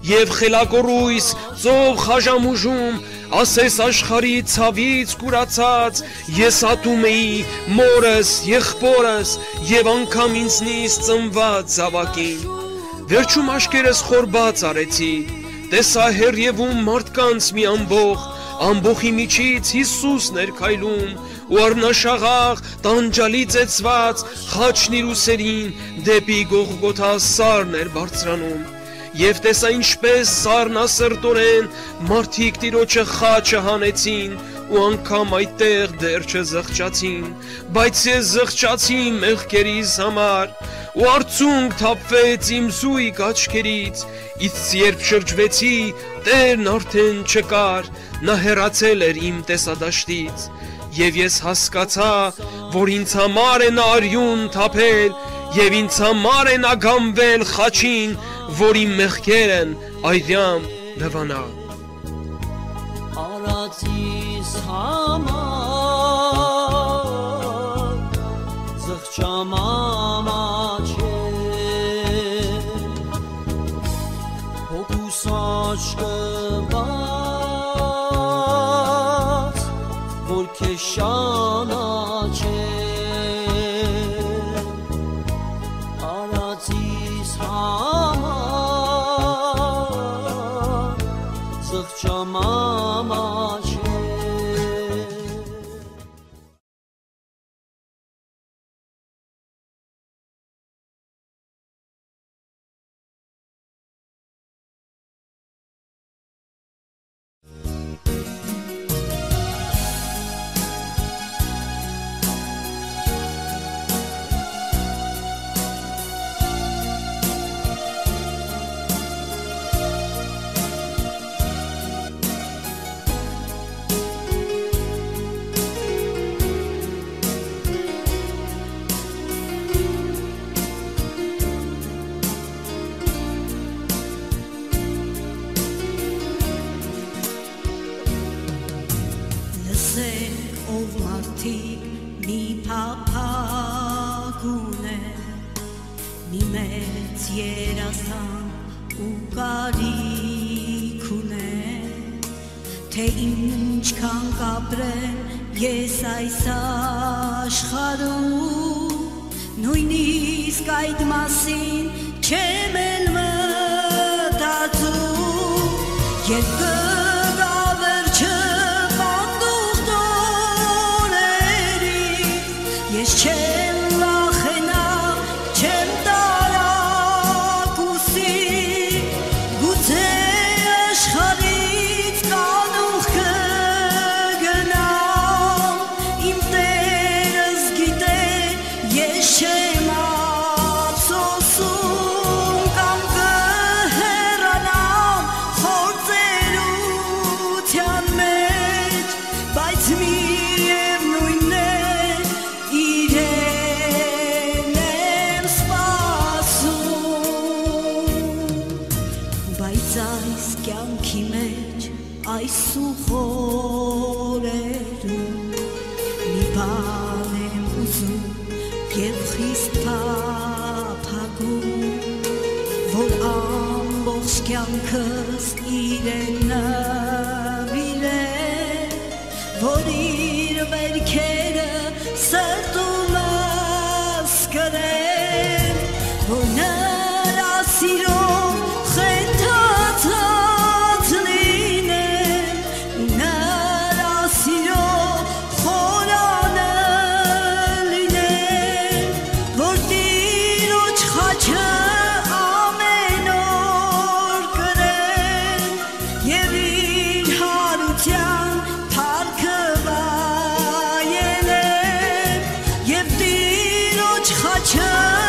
Եվ խելակորույս ծով խաժամուժում ասես աշխարհի ցավից կուրացած ես ատում էի մորս, եղբորս եւ անգամ ինձնից ծնված զավակին վերջում աշկերս խորբաց արեցի տեսա հեռևում մարդկանց մի ամբոխ ամբոխի միջից Հիսուսն էր քայլում ու առնաշաղախ տանջալի ծեծված խաչն իր ուսերին դեպի Գողգոթա սարն էր բարձրանում Եվ տեսա ինչպես սառնասրտորեն մարդիկ տիրոջը խաչը հանեցին ու անգամ այդտեղ դեռ չզղջացին, բայց ես զղջացի մեղքերիս համար ու արցունք թափվեց իմ զույգ աչքերից, իսկ երբ շրջվեցի, Տերն արդեն չկար, նա հեռացել էր իմ տեսադաշտից, եւ ես հասկացա, որ ինձ համար է նա արյուն թափել եւ ինձ համար է նա գամվել խաչին, որ իմ մեղքերն այդյամ լվանա Արածիս համար զղջամ ամաչե հոգուս աչքը բաց որ քեզ շանաչե Արածիս համար Çamamaçe Թե ինչքան կապրեմ ես այս աշխարհում նույնիսկ այդ մասին չեմ էլ մտածում երբ կգա վերջը պատուղտորերից ես չեմ վախենա չեմ տարակուսի գուցե աշխարհից Կյանքս իրեն նվիրել, որ իր վերքերը սրտումս կրել, որ նրա սիրով խենթացած լինել, նրա սիրով խորանը լինել, որ Տիրոջ խաչը Touch her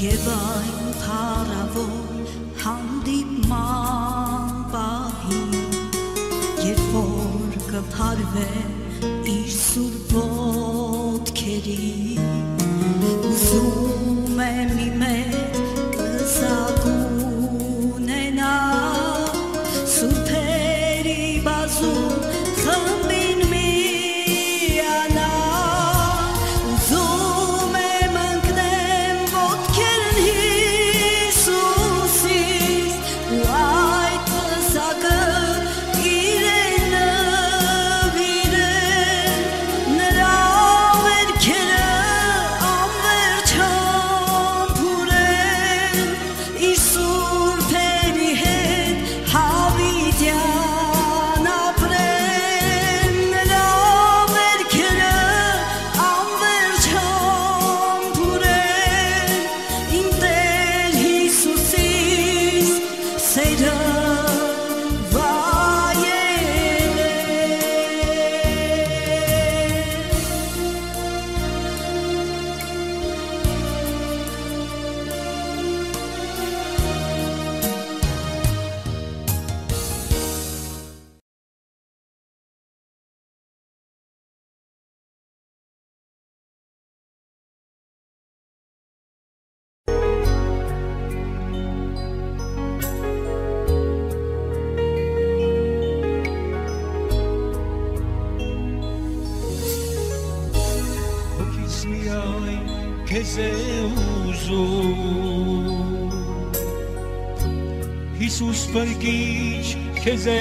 Եվ այն փառավոր հանդիպման պահին, երբ որ կփարվե իր սուրբ ոտքերի, ուզում եմ մի մեծ լսակ ունենա, սուրբերի բազում խմբին միանա, ուզում եմ ընկնեմ ոտքերն Հիսուսից ու այդ լսակը իրեն նվիրել, նրա վերքերը անվերջ համբուրել, իր սուրբերի հետ հավիտյան ապրել, նրա վերքերը անվերջ համբուրել, իմ Տեր Հիսուսիս սերը քեզ է ուզում Հիսուս փրկիչ քեզ է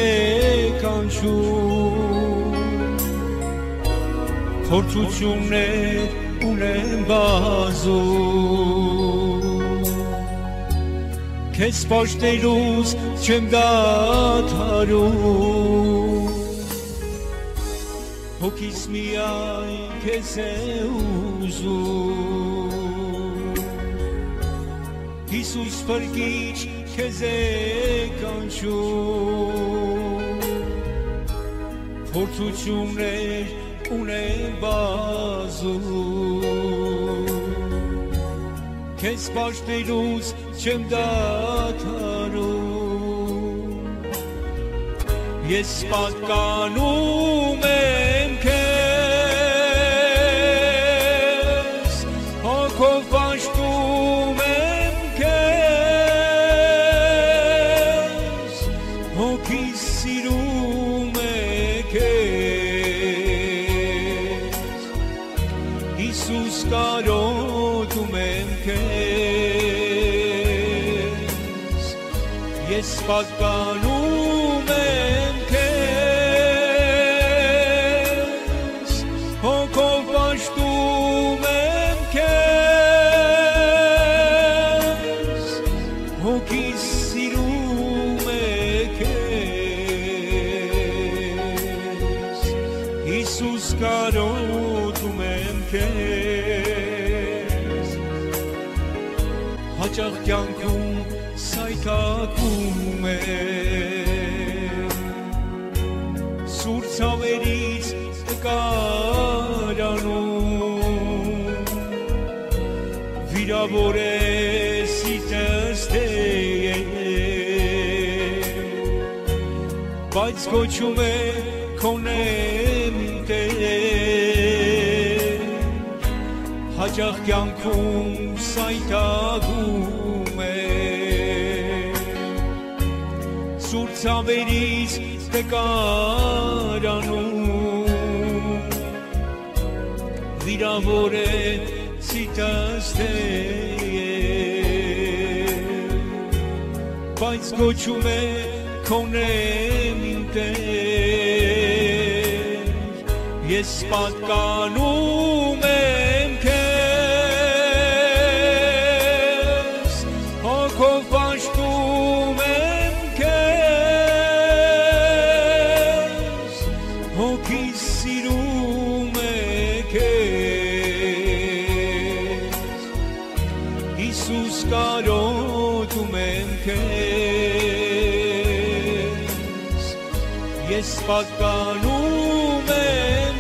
կանչում Փորձություններ ունեմ բազում Քեզ պաշտելուց չեմ դադարում Հոգիս միայն քեզ է ուզում Հիսուս փրկիչ քեզ է կանչում Փորձություններ ունեմ բազում Քեզ պաշտելուց չեմ դադարում Ես պատկանում եմ քեզ Հոգով պաշտում եմ քեզ Հոգիս սիրում է քեզ Հիսուս կարոտում եմ քեզ Ես պատկանում եմ քեզ Հոգով պաշտում եմ քեզ Հոգիս սիրում է քեզ Հիսուս կարոտում եմ քեզ Հաճախ կյանքում սայթաքում եմ Սուր ցավերից տկարանում Վիրավոր է սիրտս Բայց կոչում է քոնեմ Տեր Հաճախ կյանքում սայթաքում եմ Սուր ցավերից տկարանում Վիրավոր է սիրտս Բայց կոչում է քոնեմ Տեր Ես պատկանում եմ քեզ Հոգով պաշտում եմ քեզ Հոգիս սիրում է քեզ Հիսուս կարոտում եմ քեզ Ես պատկանում եմ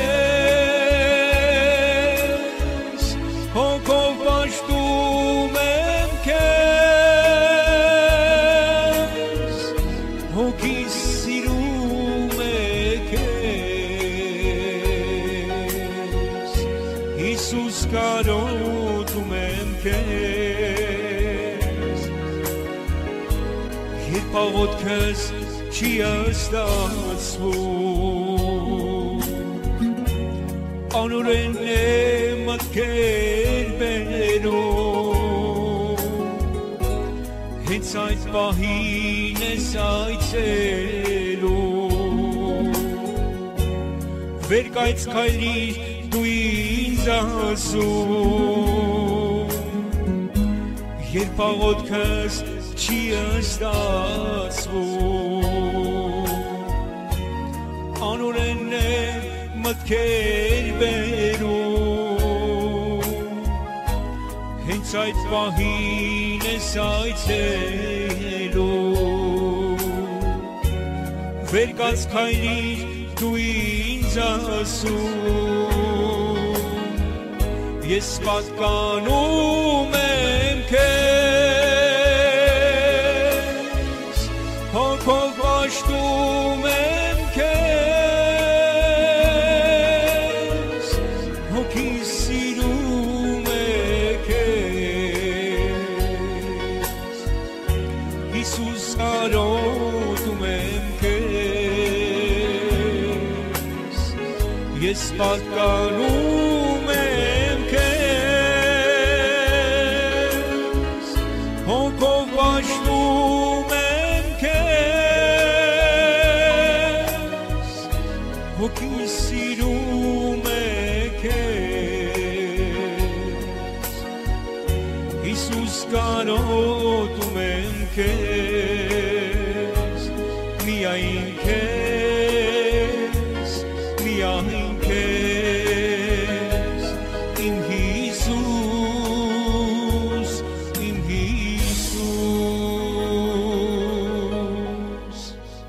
քեզ Հոգով պաշտում եմ Հիսուս կարոտում եմ քեզ Երբ աղոթքս չի ստացվում Անորեն է մտքեր բերում Հենց այդ պահին ես այցելում Վեր կայցքայլիր դու ինձ ասում Երբ աղոթքս չի ստացվում Անորեն է մտքեր բերում Հենց այդ պահին ես այցելում Վեր կայցքայլիր դու ինձ ասում Ես պատկանում եմ քեզ Հոգով պաշտում եմ քեզ Հոգիս սիրում է քեզ Հիսուս կարոտում եմ քեզ Ես պատկանում եմ քեզ Հոգով պաշտում եմ քեզ Հոգիս սիրում է քեզ Հիսուս կարոտում եմ քեզ Միայն քեզ Միայն քեզ Իմ Հիսուս Իմ Հիսուս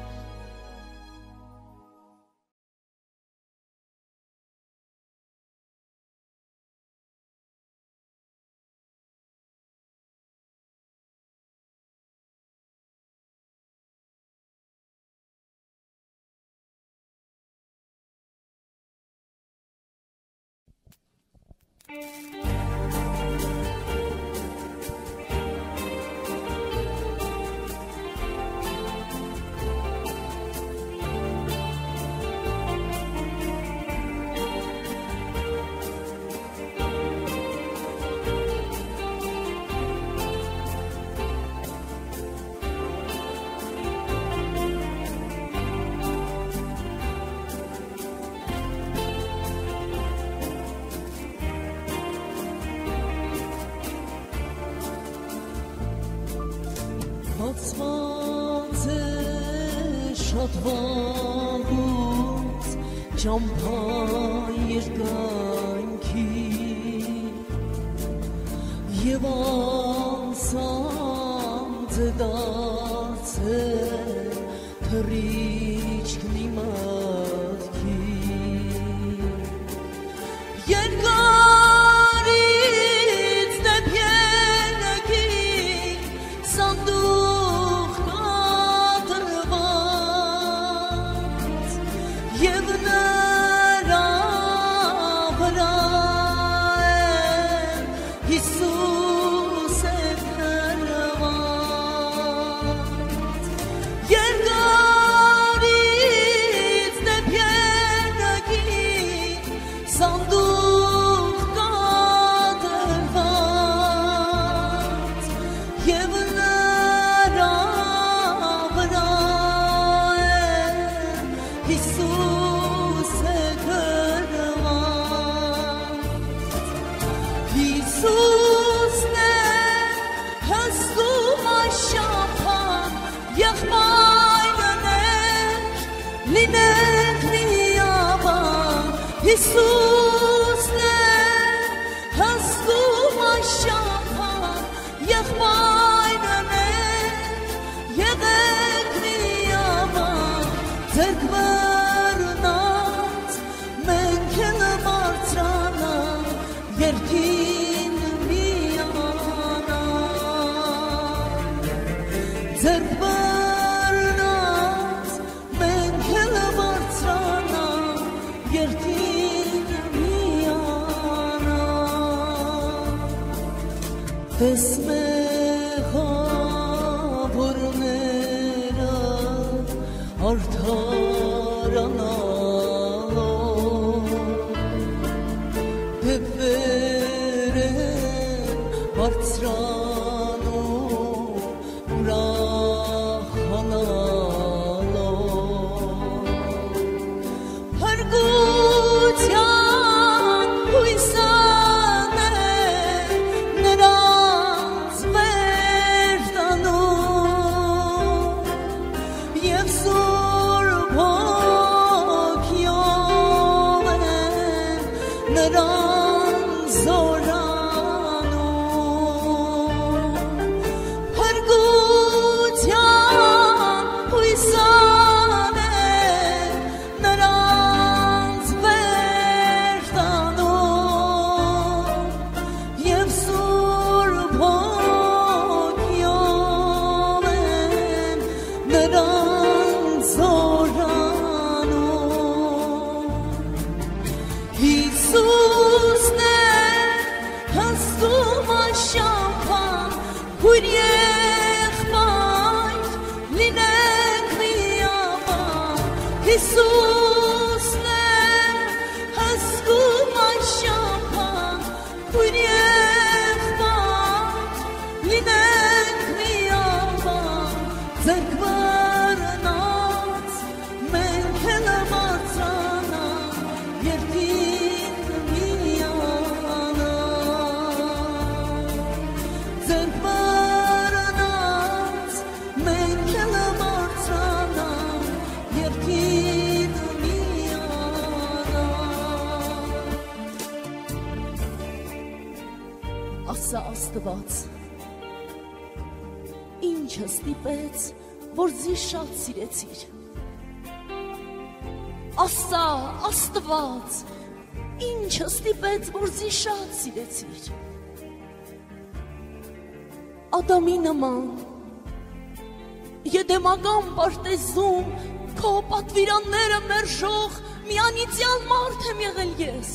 Հացված է շատ վաղուց ճամփա երկայնքի և անցանց է դարձել թռիչքն իմ մտքի երկարից դեպ երկի սանդուղ կադրված և նրա վրա է Հիսուս է դրված երկարից դեպ երկի սանդուղ կադրված և նրա վրա է Հիսուս է գրված Հիսուսն է հսկում աշխապան եղբայրն է լինենք միաբան Հիսուսն է հսկում աշխապան եղբայրն է եղեք միաբան ձերք բռնած մենք էլ բարձրանանք երկին միանանք ձերք բռնած մենք էլ բարձրանանք երկին միանանք տեսմեղավորները արդարանալով դեպեր են բարձրանում ուրախանալով հարգության հույսան է նրանց վեր տանում և Սուրբ Հոգիով են նրանց զորանում հարգության հույսան է նրանց վեր տանում և Սուրբ Հոգիով են նրանց զորանում Հիսուսն է հսկում աշխապան հույր եղբայր լինենք միաբան Հիսուսն է հսկում աշխապան հույր եղբայր լինենք միաբան ձեռք բռնած մենք էլ բարձրանանք երկինք միանանք ձեռք բռնած մենք էլ բարձրանանք երկինք միանանք Ասա Աստված ինչը ստիպեց որ զի շատ սիրեցիր Ասա Աստված ինչը ստիպեց որ զի շատ սիրեցիր Ադամի նման Եդեմական պարտեզում քո պատվիրանները մերժող մի անիծյալ մարդ եմ եղել ես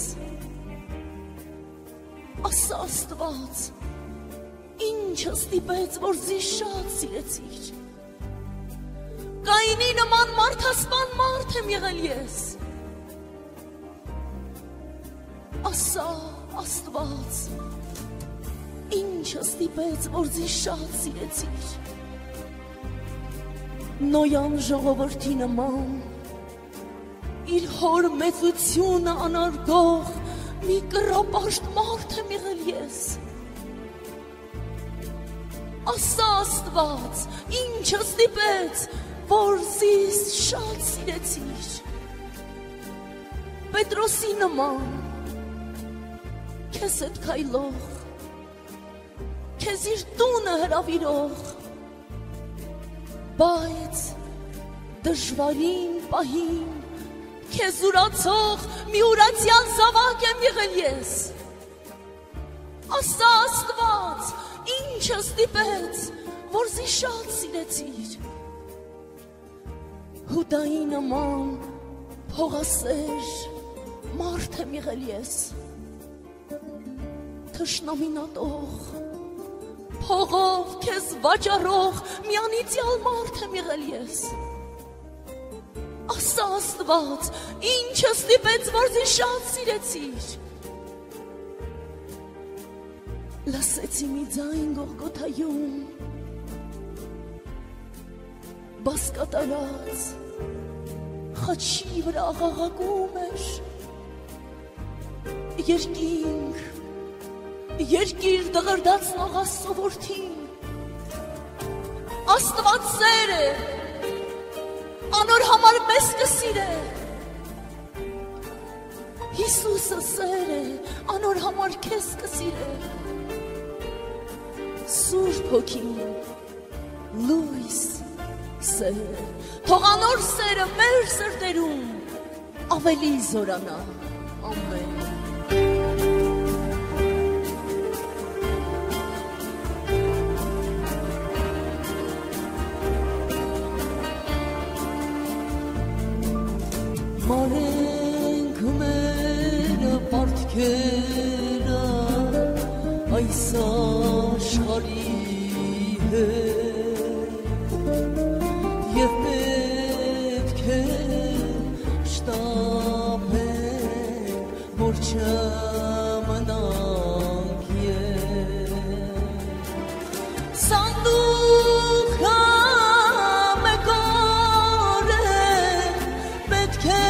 Ասա Աստված ինչը ստիպեց որ զի շատ սիրեցիր Կայինի նման մարդասպան մարդ եմ եղել ես Ասա Աստված ինչը ստիպեց որ զի շատ սիրեցիր Նոյան ժողովրդի նման իր հոր մեծությունը անարգող մի կռապաշտ մարդ եմ եղել ես Ասա Աստված ինչը ստիպեց որ զիս շատ սիրեցիր Պետրոսի նման քեզ հետ քայլող քեզ իր տունը հրավիրող բայց դժվարին պահին քեզ ուրացող մի ուրացյալ զավակ եմ եղել ես Ասա Աստված ինչը ստիպեց որ զի շատ սիրեցիր Հուդայի նման փողասեր մարդ եմ եղել ես Թշնամինատող փողով քեզ վաճառող մի անիծյալ մարդ եմ եղել ես Ասա Աստված ինչը ստիպեց որ զի շատ սիրեցիր Լսեցի մի ձայն Գողգոթայում բասկատարած խաչի վրա աղաղակում էր երկինք երկիր դղրդացնող Աստծո որդին Աստված սեր է անոր համար մեզ կսիրե Հիսուսը սեր է անոր համար քեզ կսիրե Սուրբ Հոգին լույս սեր թող անոր սերը մեր սրտերում ավելի զորանա ամեն Մարենք մեր պարտքերը այս աշխարհ աշխարհի հետ եւ պետք է շտապել որ չմնանք ետ սանդուղը մեկորը պետք է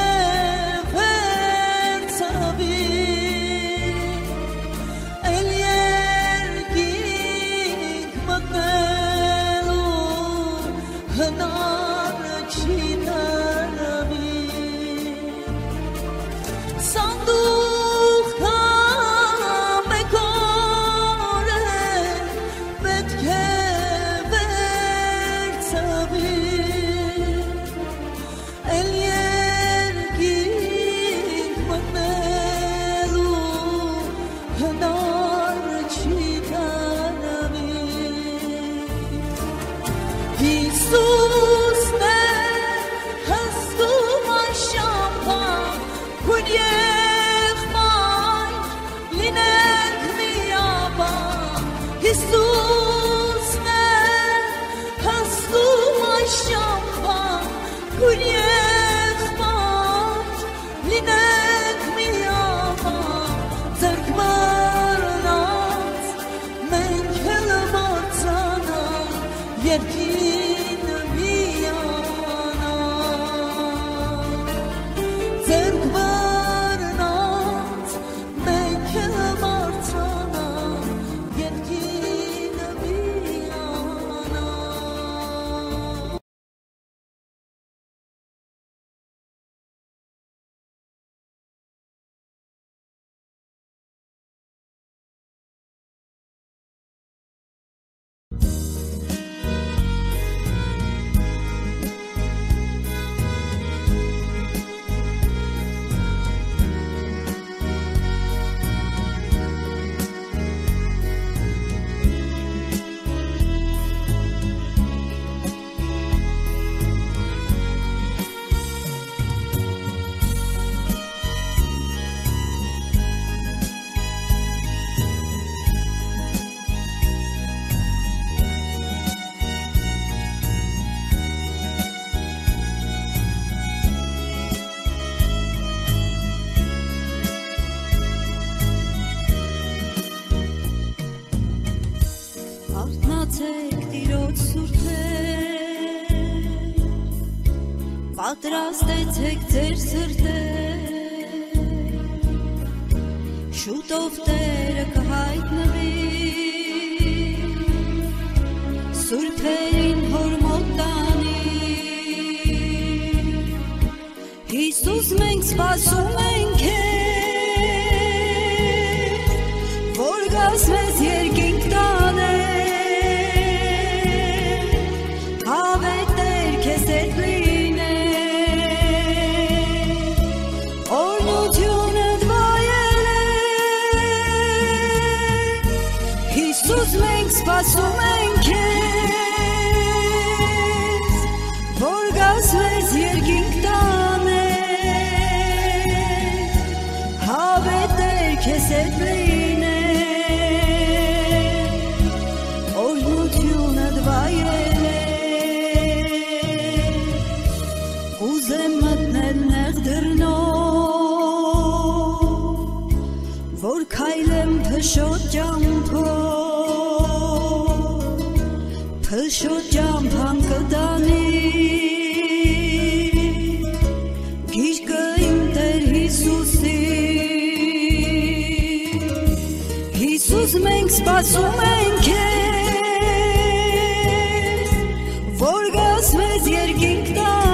Պատրաստեցեք ձեր սրտեր շուտով Տերը կհայտնվի սուրբերին հոր մոտ տանի Հիսուս մենք սպասում ենք քեզ որ գաս մեզ երկինք տանել հավետ Տեր քեզ հետ Սպասում ենք քեզ, որ գաս մեզ երկինք տանել, հավետ Տեր քեզ հետ լինել, օրհնությունդ վայելել, ուզեմ մտնել նեղ դռնով, որ քայլեմ փշոտ ճամփով Փշոտ ճամփան կտանի գիրկը իմ Տեր Հիսուսի Հիսուս մենք սպասում ենք քեզ որ գաս մեզ երկինք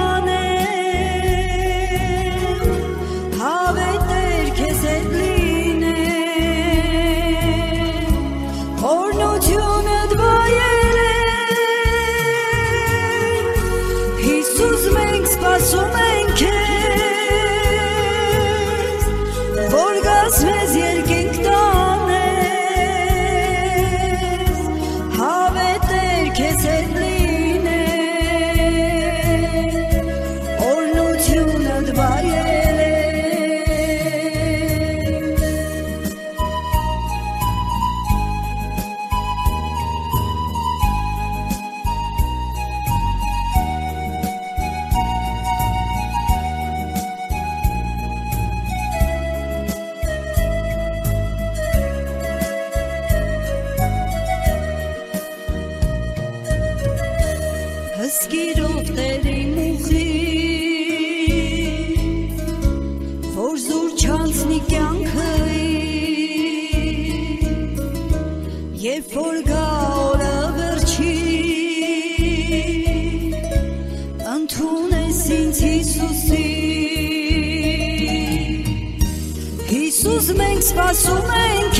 տանել հավետ Տեր քեզ հետ լինել օրհնությունդ Սպասում ենք քեզ, որ գաս մեզ երկինք տանել, Երբ որ գա օրը վերջի ընդունես ինձ Հիսուսի Հիսուս մենք սպասում ենք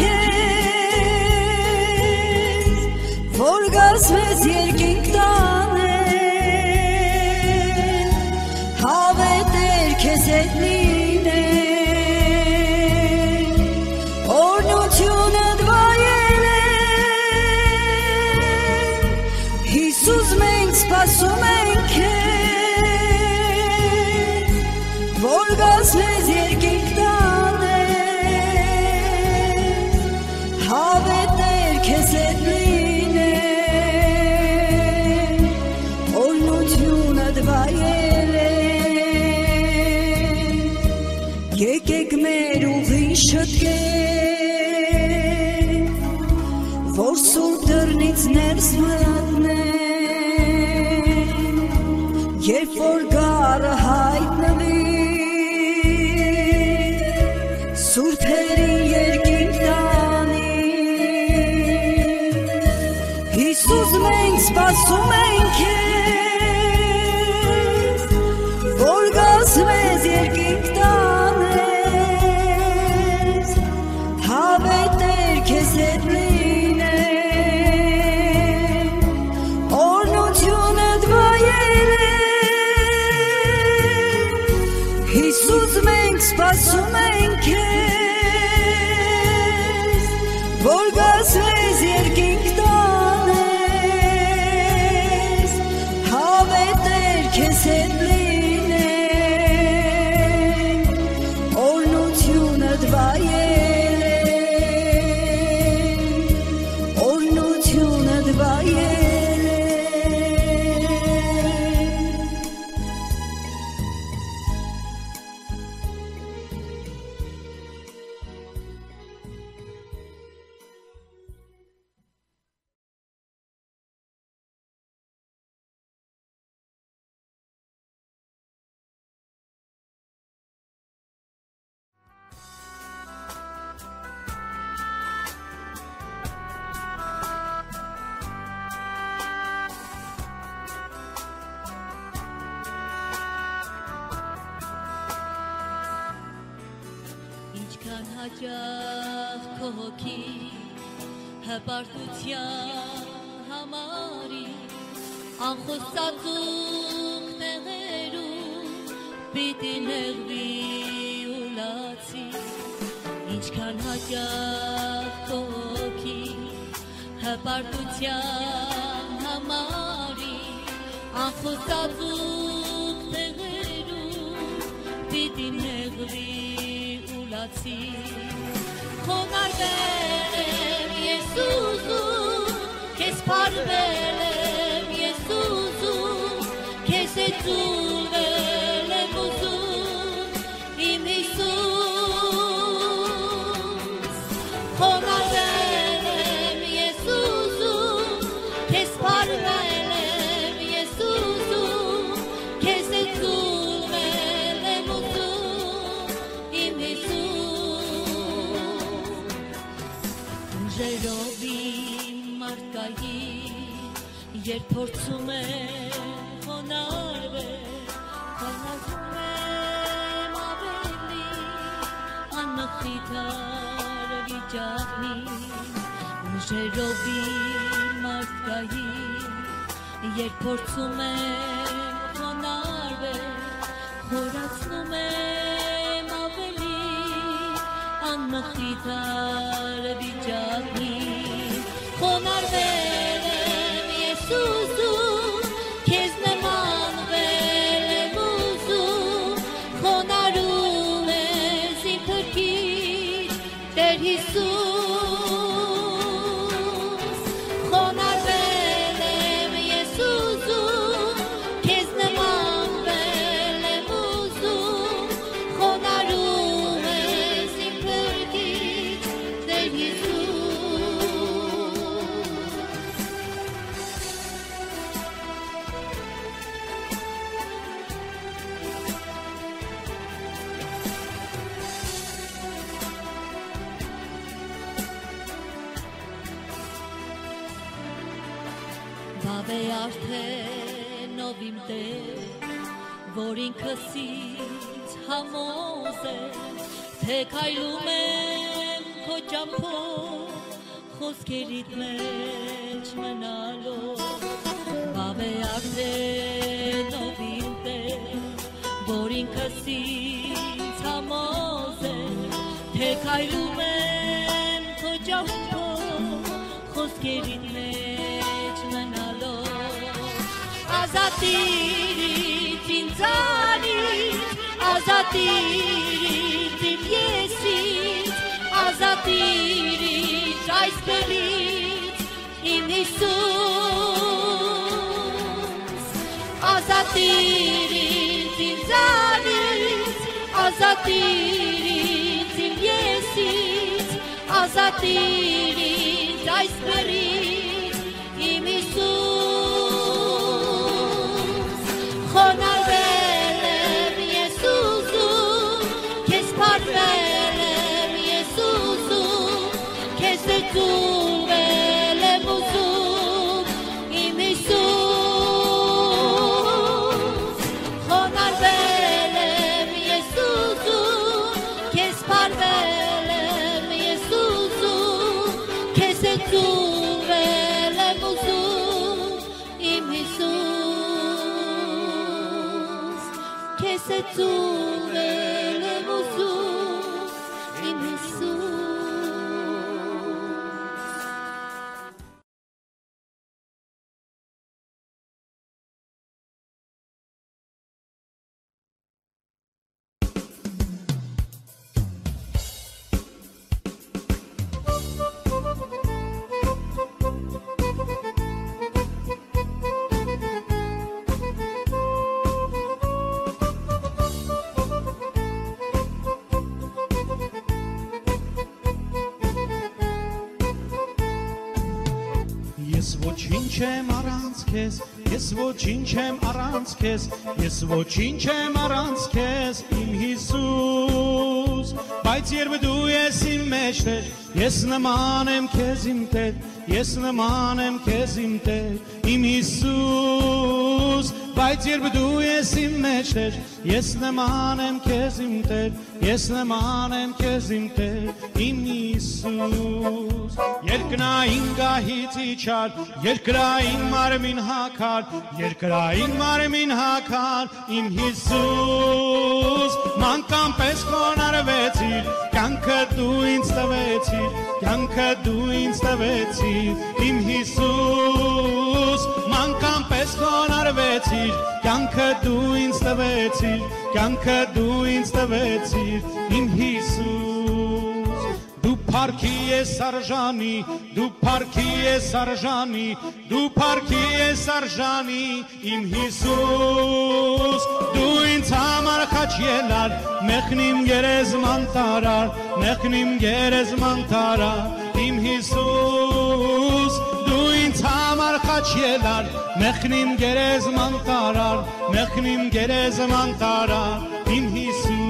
քեզ որ գաս մեզ երկինք տանել հավետեր քեզ հետ լինել օրհնությունդ վայելել Հիսուս մենք սպասում ենք քեզ որ գաս մեզ երկինք տանել հավետեր քեզ հետ լինել օրհնությունդ վայելել եկեք մեր ուղին շտկենք որ սուրբ դռնից ներս մտնենք երբ որ գարը հայտնվի սուրբերի երկինք տանի Հիսուս մենք սպասում ենք քեզ որ գաս մեզ երկինք տանես հավետեր քեզ հետ լինել օրհնությունդ վայելել Հիսուս մենք սպասում ենք քեզ որ գաս մեզ երկինք տանես հավետեր քեզ հետ լինել օրհնությունդ վայելել օրհնությունդ վայելել Ինչքան հաճախ քո հոգի հպարտության համարի անխոստացող տեղերում պիտի նեղվի ու լացի Ինչքան հաճախ քո հոգի հպարտության համարի անխոստացող տեղերում պիտի նեղվի Խոնարհվել եմ Եսուսում, քեզ փառվել եմ Եսուսում, քեզ էծուլվել եմ ուզում, իմ Հիսուս Խոնարհվել եմ Եսուսում, քեզ փառվել եմ Եսուսում, քեզ էծուլվել եմ ուզում, իմ Հիսուս Ուժերով իմ մարդկային երբ փորձում եմ խոնարհվել խոնարհվում եմ ավելի անմխիթար վիճակին Ուժերով իմ մարդկային երբ փորձում եմ խոնարհվել խորացնում եմ ավելի անմխիթար վիճակին խոնարհվել եմ Եսուսում քեզ նմանվել եմ ուզում խոնարհում ես իմ փրկիչ Տեր Հիսուս խոնարհվել եմ Եսուսում քեզ նմանվել եմ ուզում խոնարհում ես իմ փրկիչ Տեր Հիսուս Բավ է արդեն իմ Տեր, որ ինքս ինձ համոզ է, թե քայլում եմ քո ճամփով, խոսքերիդ մեջ մնալով։ Բավ է արդեն իմ Տեր, որ ինքս ինձ համոզ է, թե քայլում եմ քո ճամփով, խոսքերիդ մեջ մնալով։ Ազատիր ինձանից, ազատիր իմ եսից, ազատիր ինձ այս բերից, իմ Հիսուս, ազատիր ինձանից, ազատիր իմ եսից, ազատիր ինձ այս բերից, իմ Հիսուս, խոնարհվել եմ ես ուզում, քեզ փառվել եմ ես ուզում, քեզ դուվել եմ ուզում, իմ Հիսուս, խոնարհվել եմ ես ուզում, քեզ փառվել եմ ես ուզում, քեզ դուվել եմ ուզում, իմ Հիսուս, քեզ դուվել եմ ուզում, իմ Հիսուս։ Ես ոչինչ եմ առանց քեզ, ես ոչինչ եմ առանց քեզ, ես ոչինչ եմ առանց քեզ, իմ Հիսուս, բայց երբ դու ես իմ մեջտեղ, ես նման եմ քեզ իմ Տեր, ես նման եմ քեզ իմ Տեր, իմ Հիսուս, բայց երբ դու ես իմ մեջտեղ, ես նման եմ քեզ իմ Տեր, ես նման եմ քեզ իմ Տեր, իմ Հիսուս, երկնային գահից իջար, երկրային մարմին հագար, երկրային մարմին հագար, իմ Հիսուս, մանկան պես խոնարհվեցիր, կյանքը դու ինձ տվեցիր, կյանքը դու ինձ տվեցիր, իմ Հիսուս, մանկան պես խոնարհվեցիր, կյանքը դու ինձ տվեցիր, կյանքը դու ինձ տվեցիր, իմ Հիսուս, դու փառքի ես արժանի, դու փառքի ես արժանի, դու փառքի ես արժանի, իմ Հիսուս, դու ինձ համար խաչելար, մեղնիմ գերեզման տարար, մեղնիմ գերեզման տարար, իմ Հիսուս, դու ինձ համար խաչելար, մեղնիմ գերեզման տարար, մեղնիմ գերեզման տարար, իմ Հիսուս։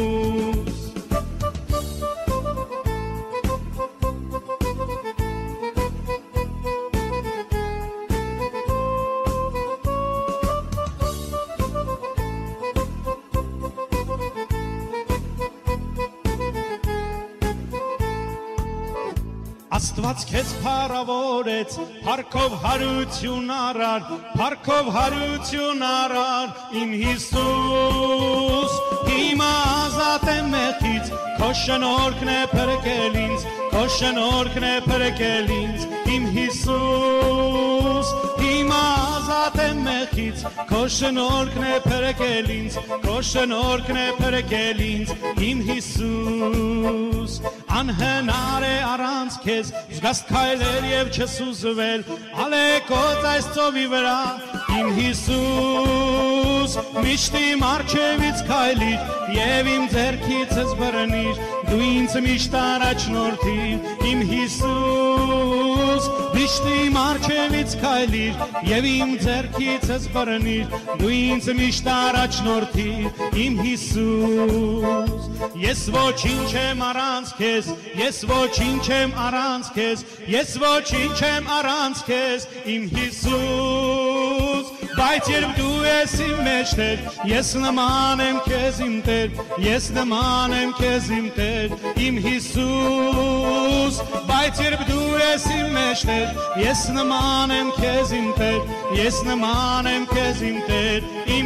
Աստված քեզ փառավորեց, փառքով հարություն առար, փառքով հարություն առար, իմ Հիսուս, հիմա ազատ եմ մեղքից, քո շնորհքն է փրկել ինձ, քո շնորհքն է փրկել ինձ, իմ Հիսուս, հիմա ազատ եմ մեղքից, քո շնորհքն է փրկել ինձ, քո շնորհքն է փրկել ինձ, իմ Հիսուս, անհնար է առանց քեզ, զգաստ քայլել եւ չսուզվել, ալեկոծ այս ծովի վրա, իմ Հիսուս, միշտ իմ առջևից քայլիր եւ իմ ձեռքից ես բռնիր, դու ինձ միշտ առաջնորդիր, իմ Հիսուս, Միշտ իմ արջևից քայլիր եւ իմ ձեռքից ես բռնիր, դու ինձ միշտ առաջնորդիր, իմ Հիսուս։ Ես ոչինչ եմ առանց քեզ, ես ոչինչ եմ առանց քեզ, ես ոչինչ եմ առանց քեզ, իմ Հիսուս։ Բայց երբ դու ես իմ մեջ Տեր, ես նման եմ քեզ իմ Տեր, ես նման եմ քեզ իմ Տեր, իմ Հիսուս։ Բայց երբ դու ես իմ մեջ Տեր, ես նման եմ քեզ իմ Տեր, ես նման եմ քեզ իմ Տեր, իմ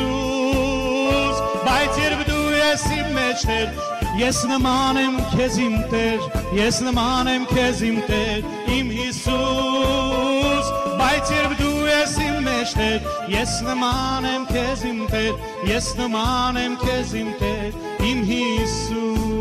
Հիսուս։ Բայց երբ դու ես իմ մեջ Տեր, ես նման եմ քեզ իմ Տեր, ես նման եմ քեզ իմ Տեր, իմ Հիսուս։ Բայց երբ դու ես իմ մեջ Տեր, ես նման եմ քեզ իմ Տեր, ես նման եմ քեզ իմ Տեր, իմ Հիսուս։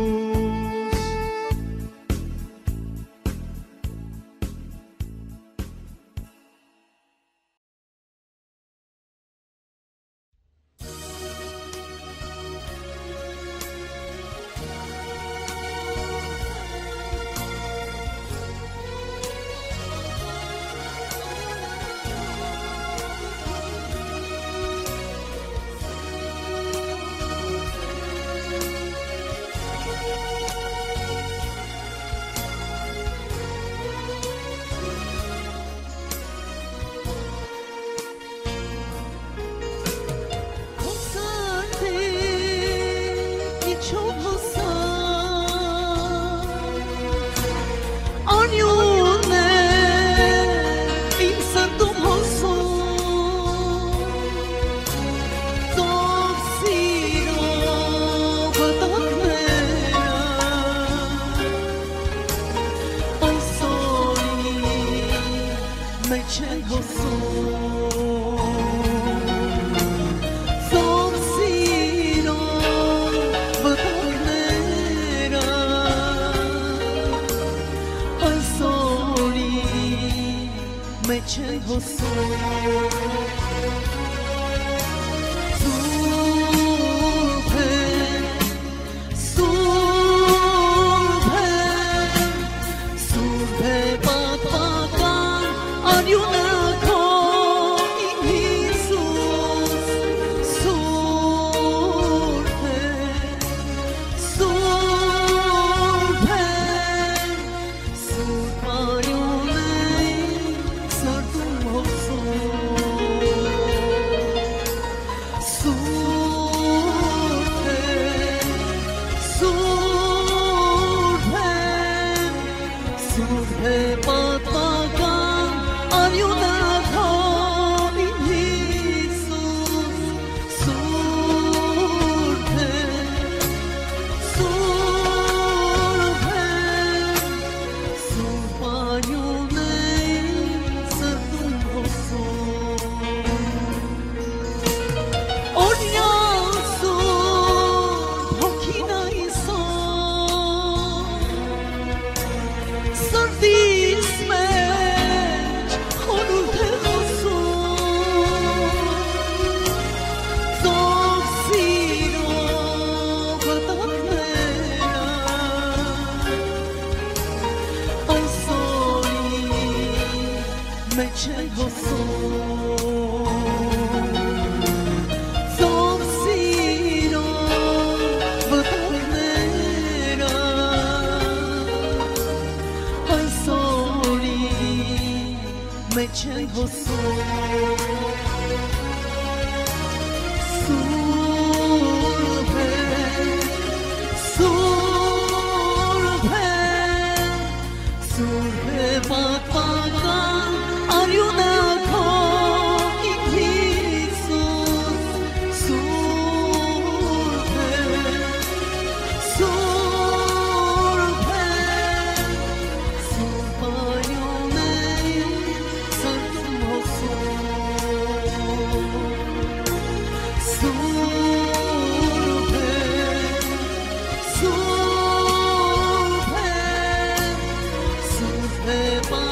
Bye.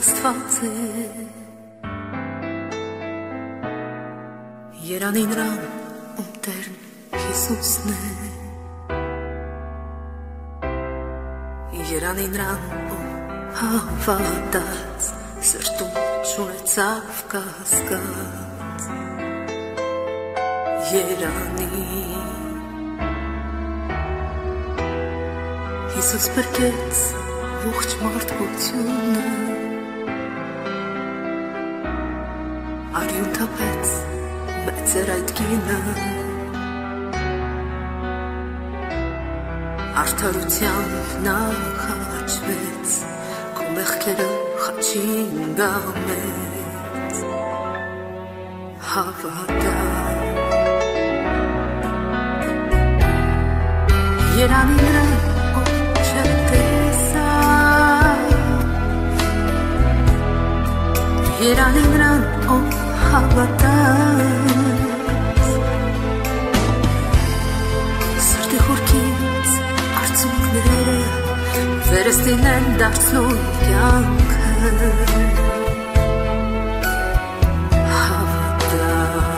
Աստված է Երանի նրան ում Տերն Հիսուսն է Երանի նրան ում հավատաց սրտում չունեցավ կասկած Երանի Հիսուս բրկեց ողջ մարդկությունը Արյուն թափեց մեծ էր այդ կինը Արդարությամբ նա խաչվեց Քո մեղքերը խաչին գամեց Հավատա Երանի նրան ով չտեսավ Երանի նրան ով հավատաց Սրտի խորքից արցունքները Վերստին են դարձնում կյանքը Հավատա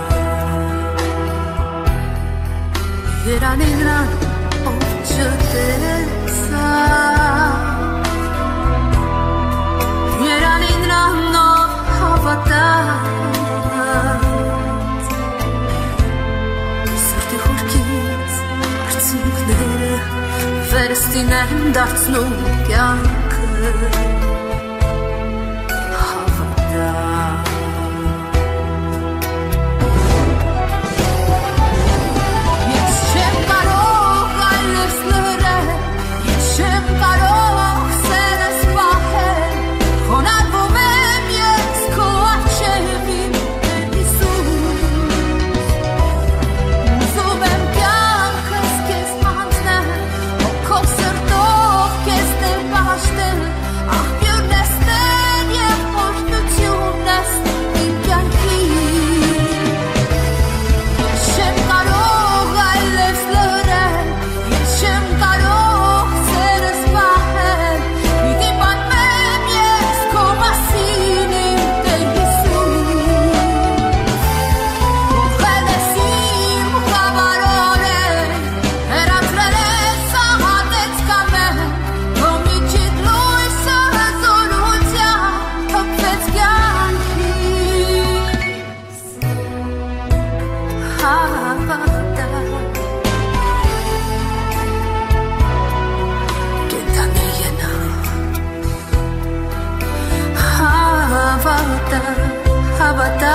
Երանի նրան ով չտեսավ Երանի նրան ով հավատաց Սրտի խորքից արցունքները Վերստին են դարձնում կյանքը Հավատա Ես չեմ կարող այլևս լրել Ես չեմ կարող սերս պահել Խոնարհվում եմ ես քո առջևին Հիսուս Ուզում եմ կյանքս քեզ հանձնել Հոգով սրտով քեզ դեմ պաշտել Աղբյուրն ես Տեր և օրհնությունն ես իմ կյանքի Ես չեմ կարող այլևս լրել Ես չեմ կարող սերս պահել Պիտի պատմեմ ես քո մասին իմ Տեր Հիսուս Ուղղել ես իմ խավարորեն Հեռացրել ես ահատեց կամեն Քո միջիդ լույսը զորությամբ թափվեց կյանքիս Հավատա Կենդանի ենա Հավատա Հավատա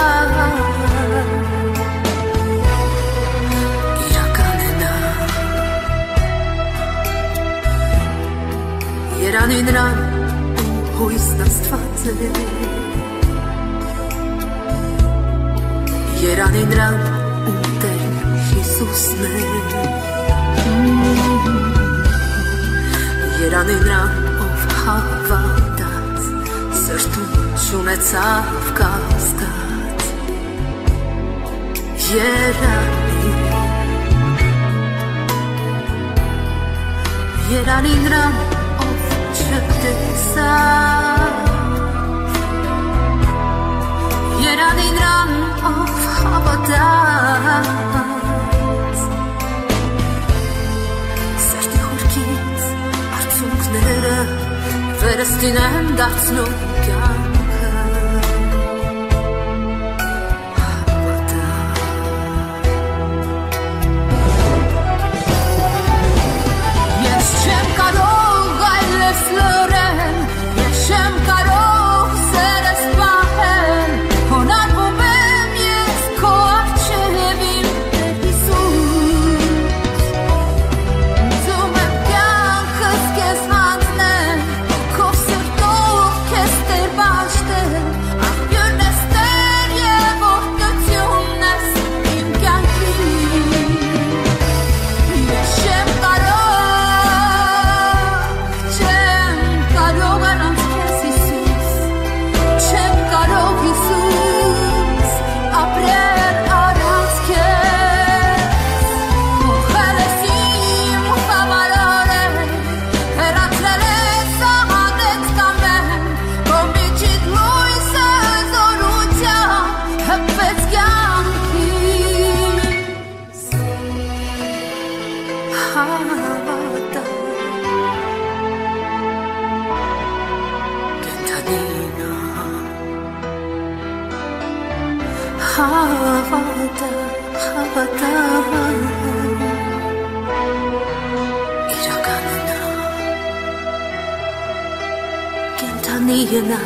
Իրական է նա Երանի նրան ում հույսն Աստված է Երանի նրան ում Տեր Հիսուսն է Երանի նրան ով հավատաց Սրտում չունեցավ կասկած Երանի Երանի նրան ով չտեսավ Երանի նրան ով հավատաց Սրտի խորքից արցունքները Վերստին են դարձնում կյանքը Հավատա Ես չեմ կարող այլևս լրել Ես չեմ կարող սերս պահել Խոնարհվում եմ ես քո առջևին Տեր Հիսուս Ուզում եմ կյանքս քեզ հանձնել Քո սրտով քեզ հավատա կենթանինա հավատա հավատա իրականնա կենթանինա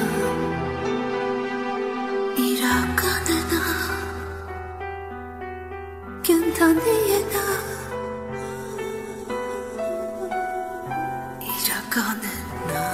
իրականնա կենթանինա իրականնա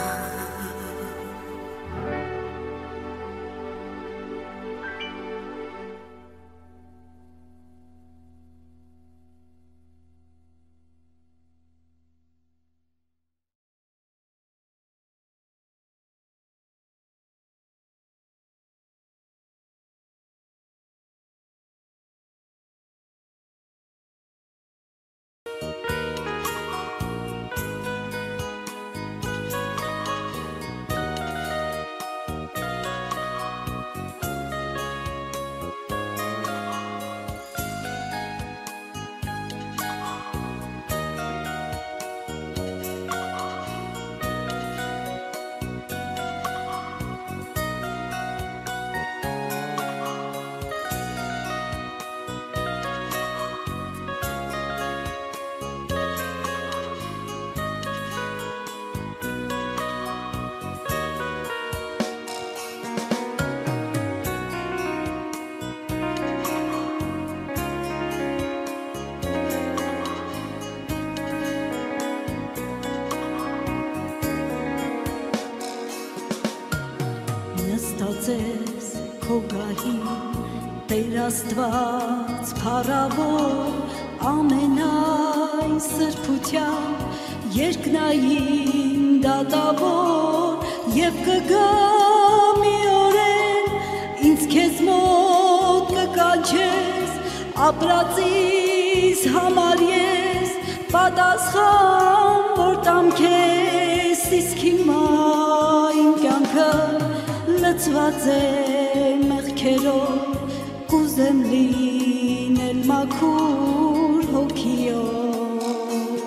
Նստածես քո գահին Տեր Աստված փառավոր ամենայն սրբությամբ երկնային դատավոր եւ կգա մի օրեն ինձ քեզ մոտ կկանչես ապրածիս համար ես պատասխան որ տամ քեզ իսկ հիմա իմ կյանքը լցված է մեղքերով կուզեմ լինել մաքուր հոգիով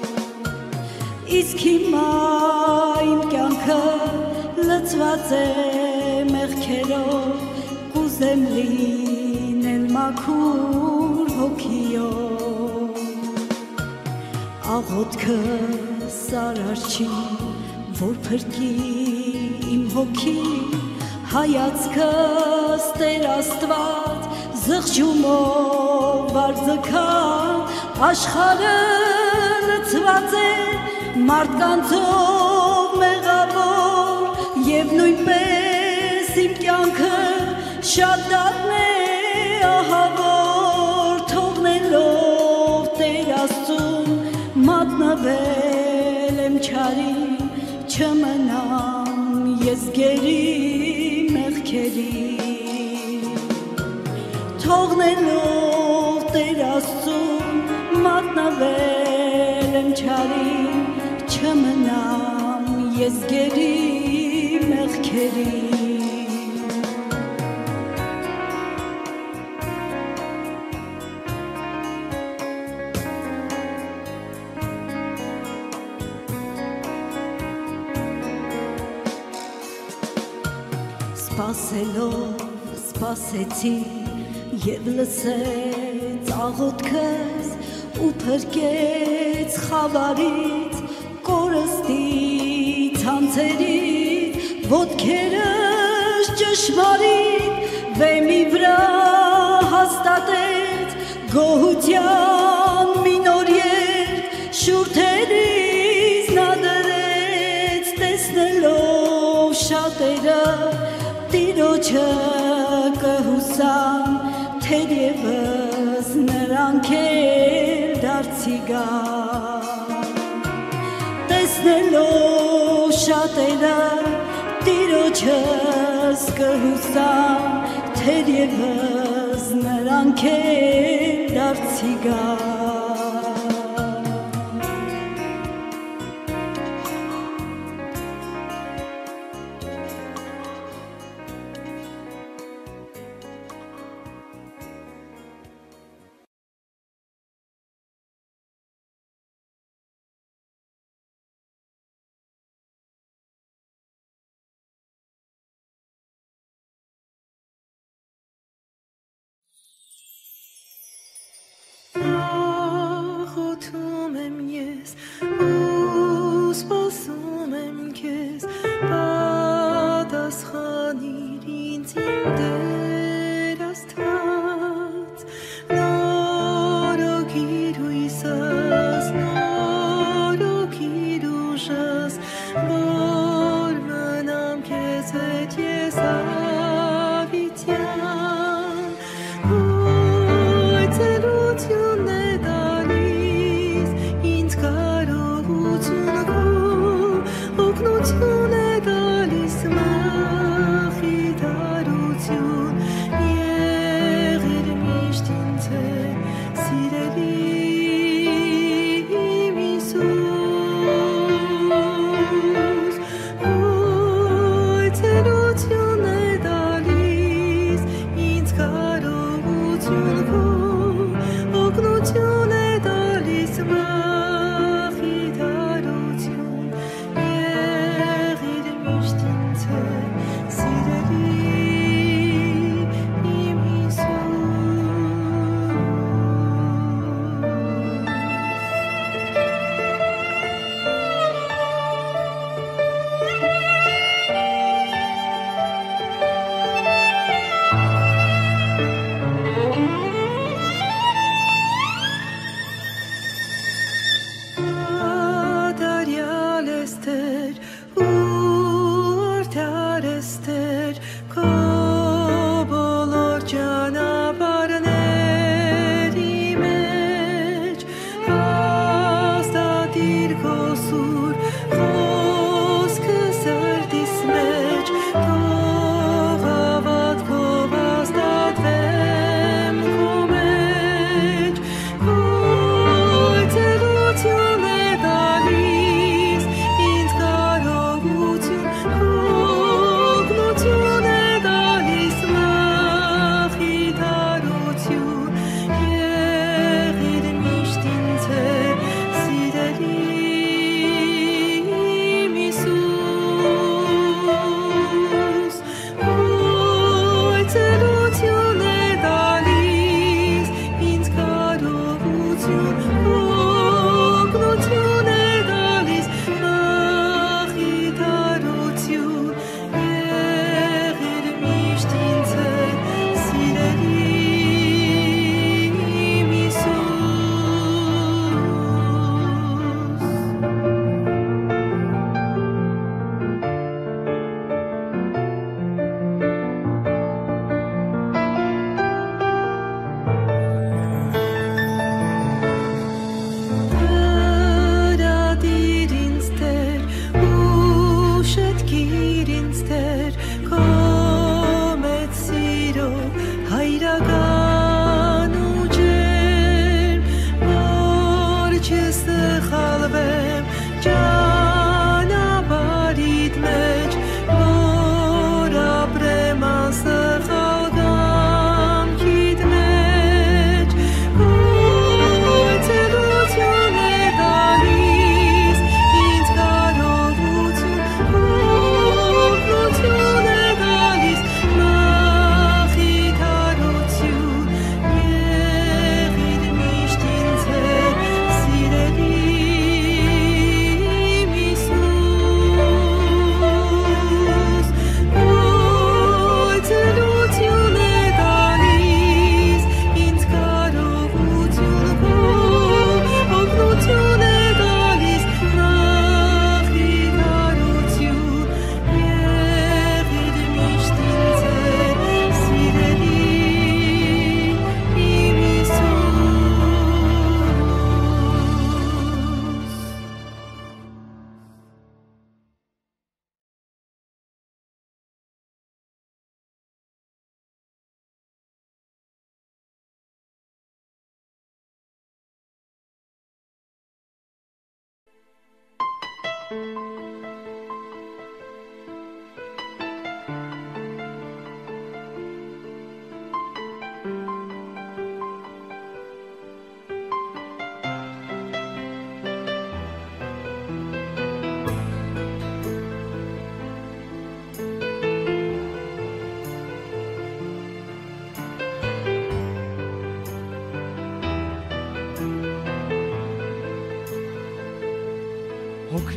իսկ հիմա իմ կյանքը լցված է մեղքերով կուզեմ լինել մաքուր հոգիով աղոթքս արարչի որ փրկի իմ հոգին հայացքս Տեր Աստված զղջումով արձգան աշխարհը լցված է մարդկանցով մեղավոր եւ նույնպես իմ կյանքը շատ դառն է ահավոր թողնելով Տեր Աստծուն մատնվել եմ չարին չմնամ ես գերի թողնելով Տեր Աստծուն մատնվել եմ չարին չմնամ ես գերի մեղքերի Սպասելով սպասեցի և լսեց աղոթքս ու փրկեց խավարից կորստի ցանցերից ոտքերս ճշմարիտ վեմի վրա հաստատեց գոհության մի նոր երգ շուրթերից նա դրեց տեսնելով շատերը Տիրոջը կհուսան թերևս նրանք էլ դարձի գան տեսնելով շատերը Տիրոջս կհուսան թերևս նրանք էլ դարձի գան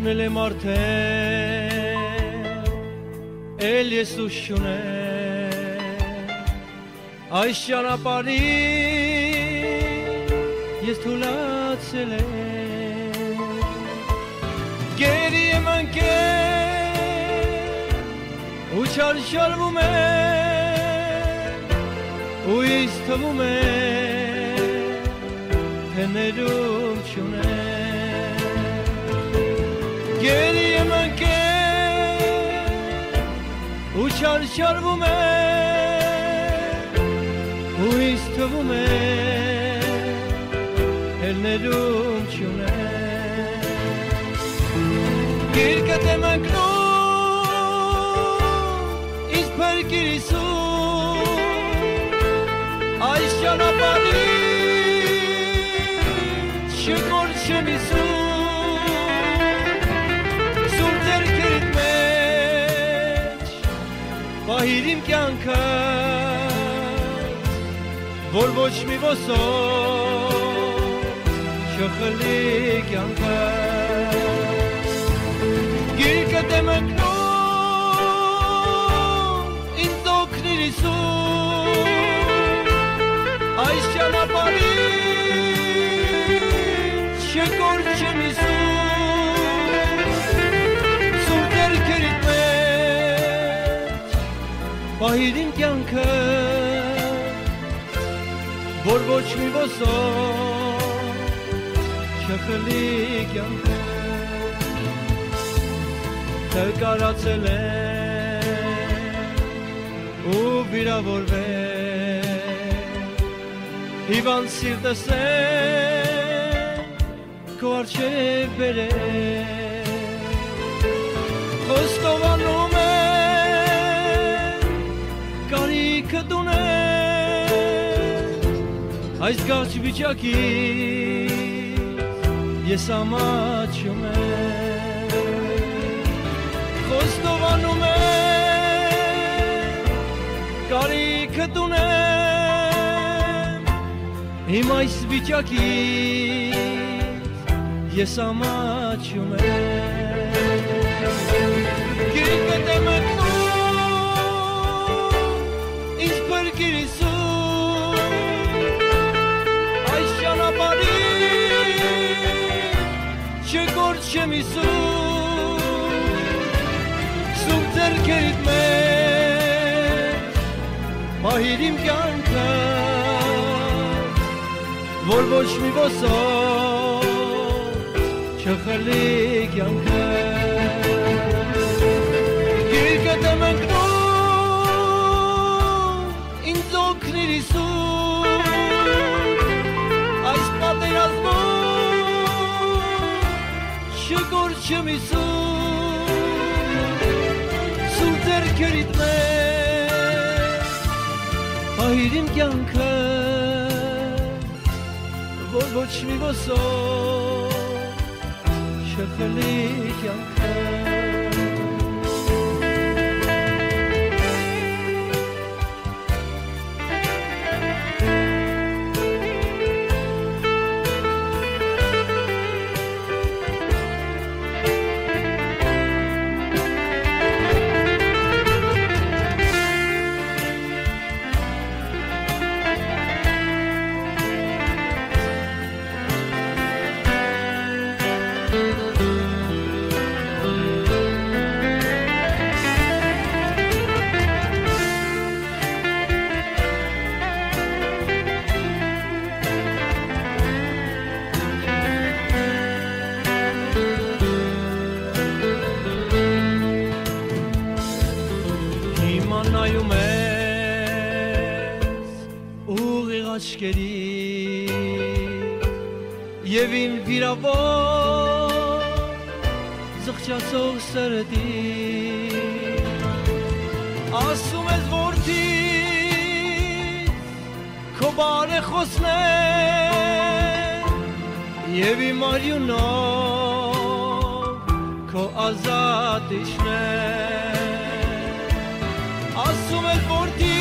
Օգնել եմ արդեն Էլ ես ուշ չունեմ Այս ճանապարհին ես թուլացել եմ Գերի եմ ընկել ու չարշարվում եմ ու ինձ թվում է թե ներում չունեմ Գերի եմ ընկել ու չարշարվում եմ ու ինձ թվում է էլ ներում չունեմ Գիրկդ եմ ընկնում ինձ փրկիր Հիսուս այս ճանապարհին չկորչեմ Հիսուս Սուրբ ձեռքերիդ մեջ պահիր իմ կյանքը որ ոչ մի ոսոր չխլի կյանքը Գիրկդ եմ ընկնում ինձ օգնիր Հիսուս այս ճանապարհին չկորչեմ Հիսուս Սուրբ ձեռքերիդ մեջ պահիր իմ կյանքը որ ոչ մի ոսոր չխլի կյանքը Թկարացել եմ ու վիրավորվել Հիվանդ սիրտս եմ քո առջև բերել Խոստովանում եմ կարիքդ ունեմ Այս գարչ վիճակից ես ամաչում եմ Խոստովանում եմ կարիքդ ունեմ Իմ այս վիճակից ես ամաչում եմ Գիրկդ եմ ընկնում ինձ փրկիր Հիսուս այս ճանապարհին չկորչեմ Հիսուս Սուրբ ձեռքերիդ մեջ պահիր իմ կյանքը որ ոչ մի ոսոր չխլի կյանքը Գիրկդ եմ ընկնում ինձ օգնիր Հիսուս այս պատերազմում չկորչեմ Հիսուս Սուրբ ձեռքերիդ մեջ պահիր իմ կյանքը որ ոչ մի ոսոր չխլի կյանքը Եվ իմ վիրավոր զղջացող սրտի ասում ես որդի քո բարեխոսն է եւ իմ արյունով քո ազատիչն է ասում ես որդի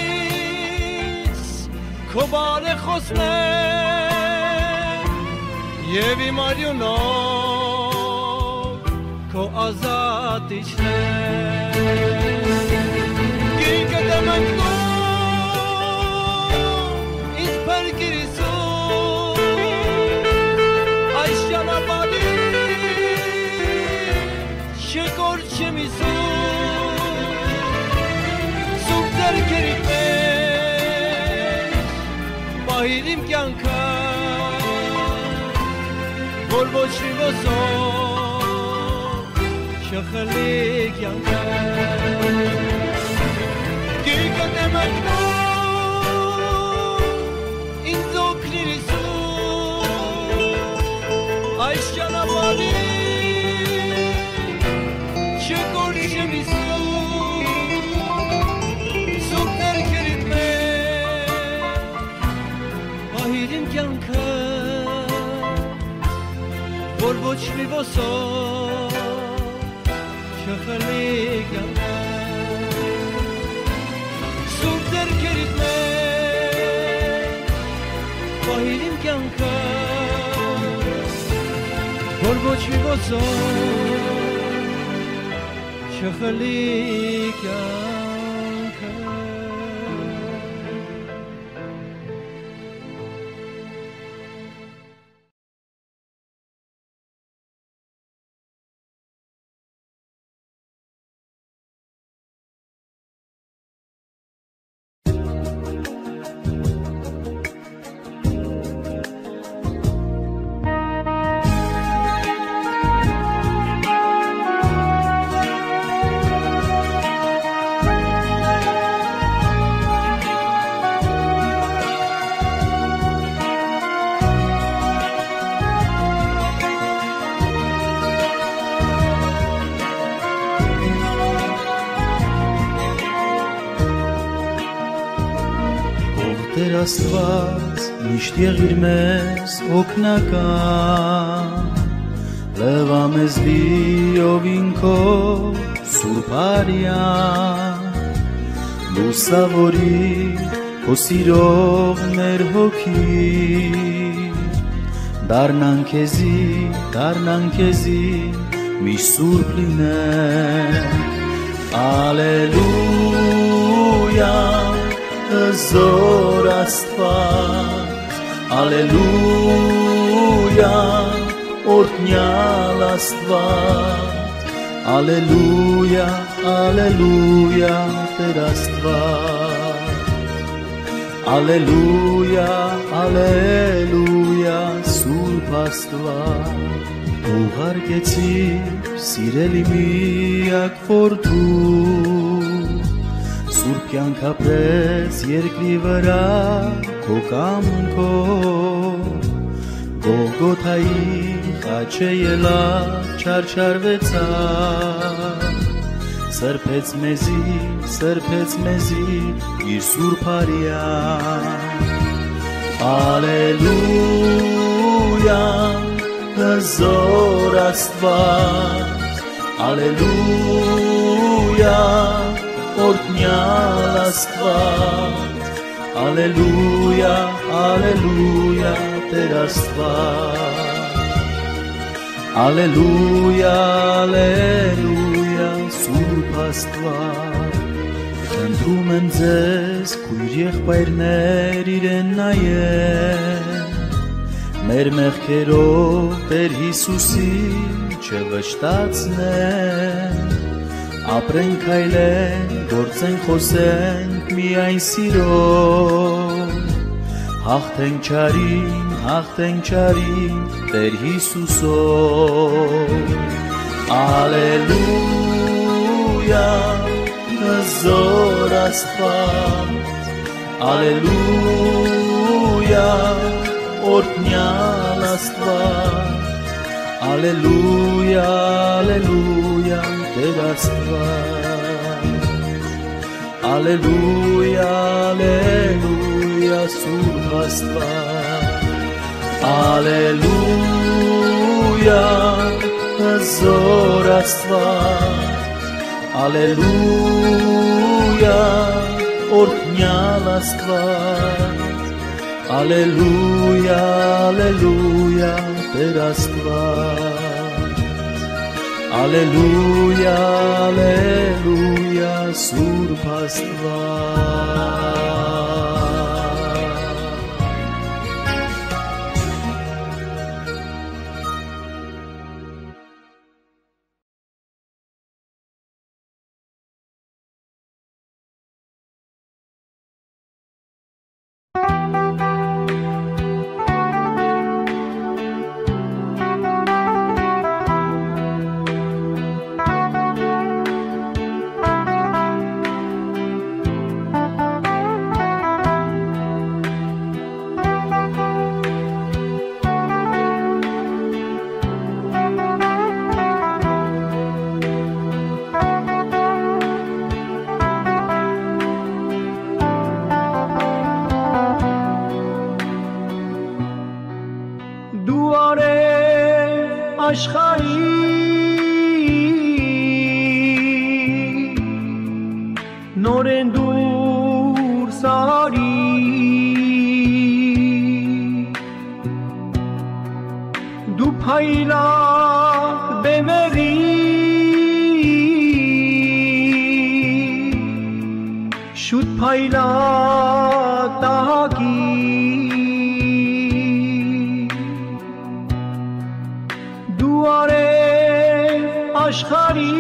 քո բարեխոսն է Եվ իմ արյունով քո ազատ իջնել գիրկը դեմքնում ինձ փրկիր Հիսուս այս ճանապարհին շքոր չեմ Հիսուս սուրբ ձեռքերիդ մեջ պահիր իմ կյանքը որ ոչ մի ոսով չխլի կյանքը գիրկը դեմքնում ինձ օգնիր Հիսուս այս ճանապարհին չկորչեմ Հիսուս սուրբ ձեռքերիդ մեջ պահիր իմ կյանքը որ ոչ մի ոսով չխլի կյանքը սուրբ ձեռքերիդ մեջ պահիր իմ կյանքը որ ոչ մի ոսով չխլի կյանքը Տեր Աստված միշտ եղիր մեզ օգնական լվա մեզ լիով ինքո սուրբ արյան լուսավորի քո սիրով մեր հոգի դառնան քեզի դառնան քեզի միշտ սուրբ լինենք ալելույա Զոր Աստված, ալելույա, օրհնյալ Աստված, ալելույա, ալելույա, Տեր Աստված, ալելույա, ալելույա, Սուրբ Աստված, ուղարկեցիր սիրելի միակ որդու Սուրբ կյանք ապրեց երկրի վրա քո կամքով Գողգոթայի խաչը ելավ չարչարվեցավ Սրբեց մեզի, սրբեց մեզի իր սուրբ արյան Ալելույա, հզոր Աստված Ալելույա օրհնյալ Աստված, ալելույա, ալելույա, Տեր Աստված, ալելույա, ալելույա, Սուրբ Աստված, խնդրում եմ ձեզ, քույր եղբայրներ իրեն նայեն, մեր մեղքերով Տեր Հիսուսին չվշտացնեն, ապրենք այլենք, գործենք խոսենք միայն սիրով, հաղթենք չարին, հաղթենք չարին, Տեր Հիսուսով, ալելույա, հզոր Աստված, ալելույա, օրհնյալ Աստված, ալելույա, ալելույա, Տեր Աստված, ալելույա, ալելույա, Սուրբ Աստված, ալելույա, հզոր Աստված, ալելույա, օրհնյալ Աստված, ալելույա, ալելույա, Տեր Աստված, Ալելույա, ալելույա, Սուրբ Աստված նորեն դուրս արի դու փայլակ բեմերի շուտ փայլակ տահակի դու արել աշխարհի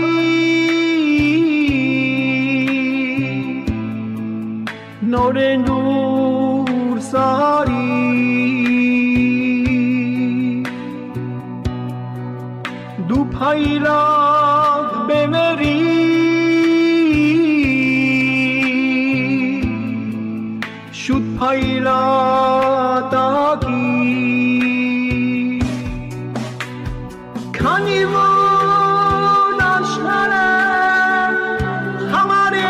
նորեն դուրս արի դու փայլակ բեմերի շուտ փայլատակի քանի որ աշխարհը համար է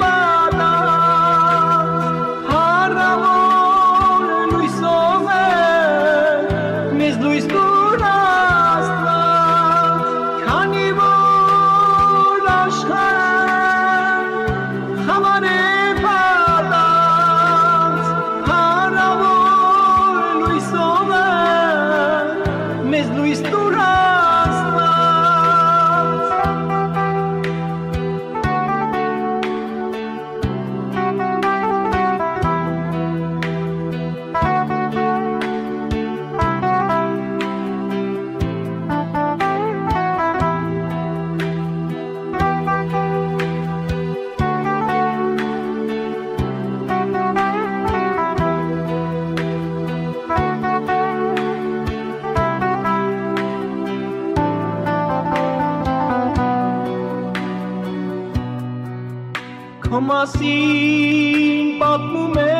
Քո մասին պատմում է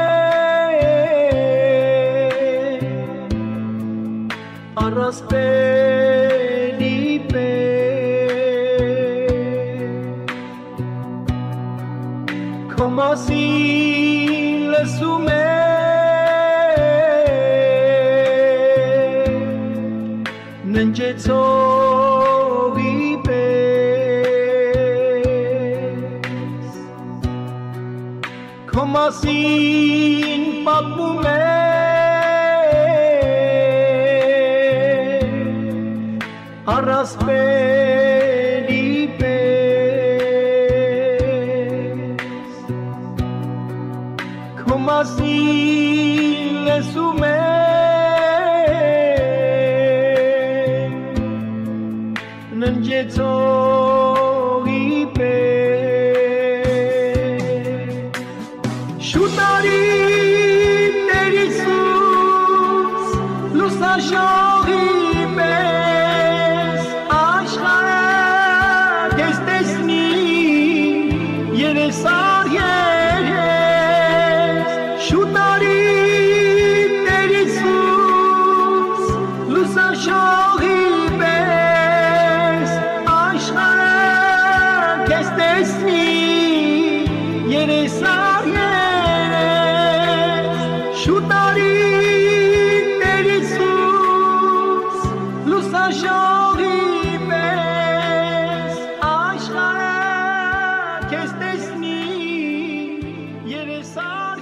առասպելի պես Քո մասին լսում է ննջեցողի Քո մասին պատմում է առասպելի պես Քո մասին լսում է ննջեցողի պես Շուտ արի Տեր Հիսուս լուսաշողի պես աշխարհը քեզ տեսնի երեսար երես Շուտ արի Տեր Հիսուս լուսաշողի պես աշխարհը քեզ տեսնի երեսար երես Շուտ արի Տեր Հիսուս լուսաշողի պես աշխարհը քեզ տեսնի երեսար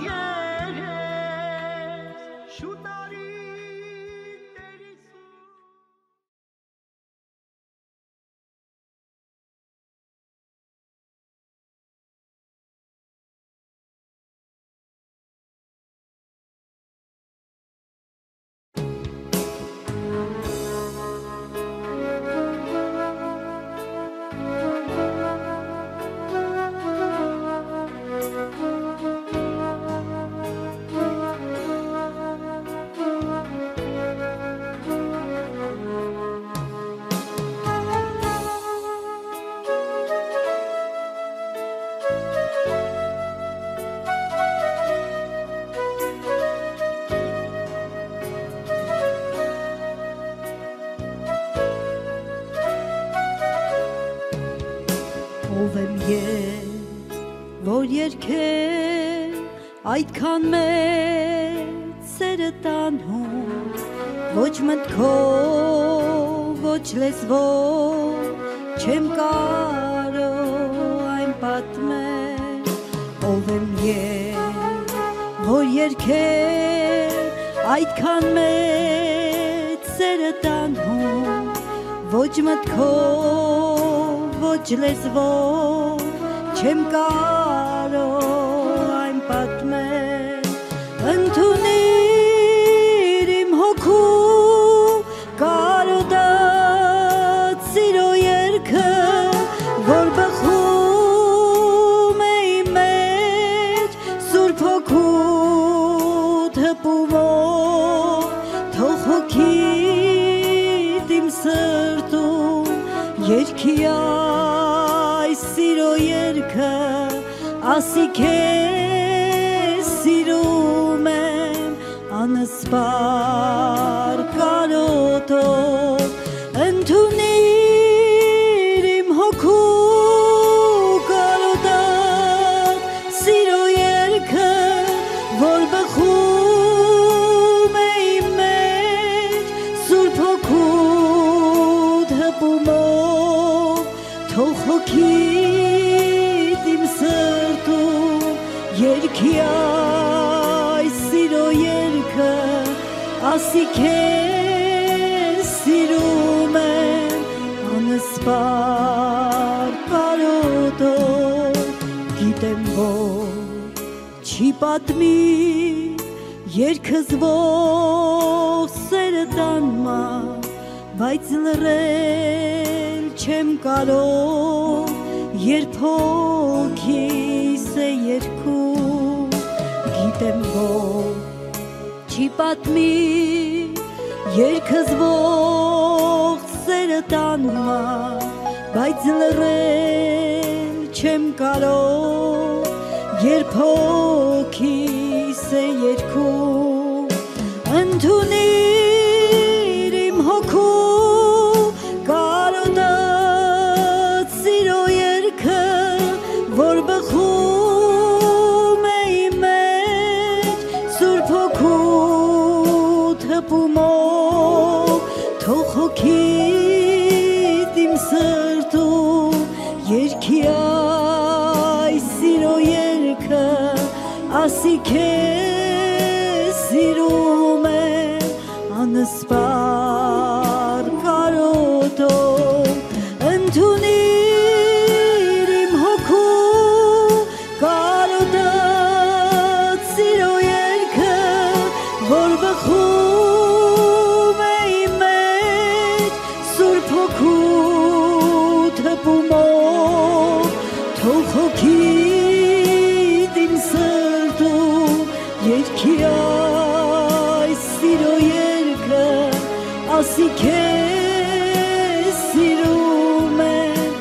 երես Շուտ արի ով եմ ես, որ երկեր այդքան մեծ սերը տանհում, ոչ մտքով, ոչ լեզվով, չեմ կարող այն պատմել, ով եմ ես, որ երկեր այդքան մեծ սերը տանհում, ոչ մտքով, ոչ լեզվով, չեմ կարող այն պատմել, ընդունիր իմ հոգու կարոտած սիրո երգը, որ բխում է իմ մեջ սուրբ հոգուդ հպումով, թող հոգիդ իմ սրտում երգի այս սիրո երգը, ասի քեզ սիրում եմ անսպար կարոտով, ընդունիր իմ հոգու կարոտած սիրո երգը, որ բխում է իմ մեջ սուրբ հոգուդ հպումով, թող հոգիդ իմ սրտում երգի այս սիրո երգը, ասի քեզ սիրում եմ անսպար կարոտով, գիտեմ որ չի պատմի երգս ող սերը տանմա, բայց լռել չեմ կարող, երբ հոգիս է երգում, գիտեմ որ չի պատմի երգս ող սերը տանմա, բայց լռել չեմ կարող, երբ հոգիս է երգում, ընդունիր իմ հոգու կարոտած սիրո երգը, որ բխում է իմ մեջ սուրբ հոգուդ հպումով, թող հոգիդ իմ սրտում երգի այս սիրո երգը, ասի քեզ սիրում եմ անսպար կարոտով, ընդունիր իմ հոգու կարոտած սիրո երգը, որ բխում է իմ մեջ սուրբ հոգուդ հպումով, թող հոգիդ իմ սրտում երգի այս սիրո երգը, ասի քեզ սիրում եմ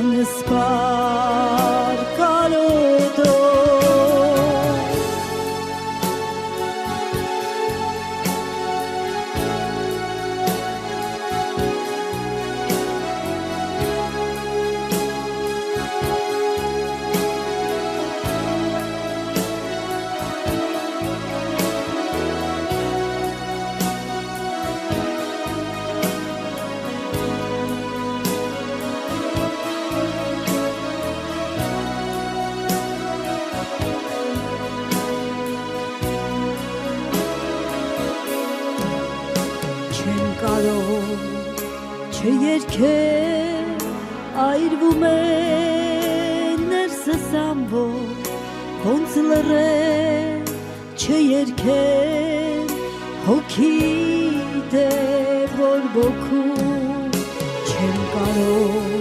անսպար կարոտով, չերքեր այրվում է ներսս ամբողջ, ոնց լռել չերքեր հոգիդ է որ բոքում, չեմ կարող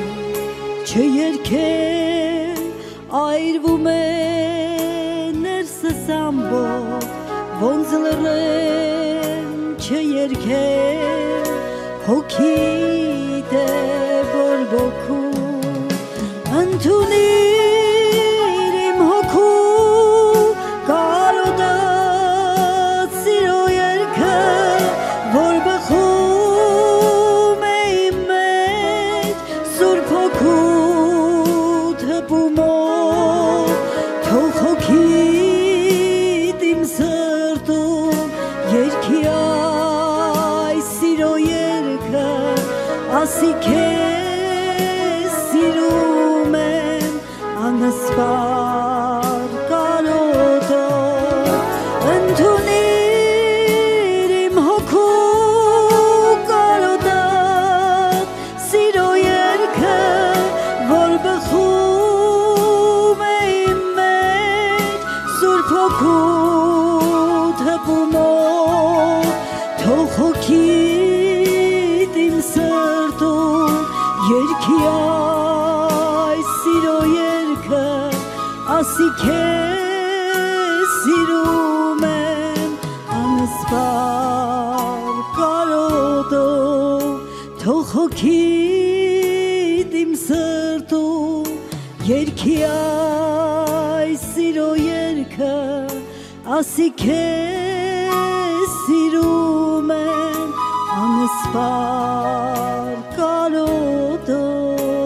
չերքեր այրվում է ներսս ամբողջ, ոնց լռել չերքեր հոգիդ է որ բոքում, ընդունիր իմ հոգու կարոտած սիրո երգը, որ բխում է իմ մեջ սուրբ հոգուդ ասի քեզ սիրում եմ անսպար կարոտով ընդունիր իմ հոգու կարոտած սիրո երգը որ բխում է իմ մեջ սուրբ հոգու թպումով թող հոգիդ իմ սրտում երգի այս սիրո երգը ասի քեզ սիրում եմ անսպար կարոտով թող հոգիդ իմ սրտում երգի այս սիրո երգը ասի քեզ սիրում եմ անսպար կարոտով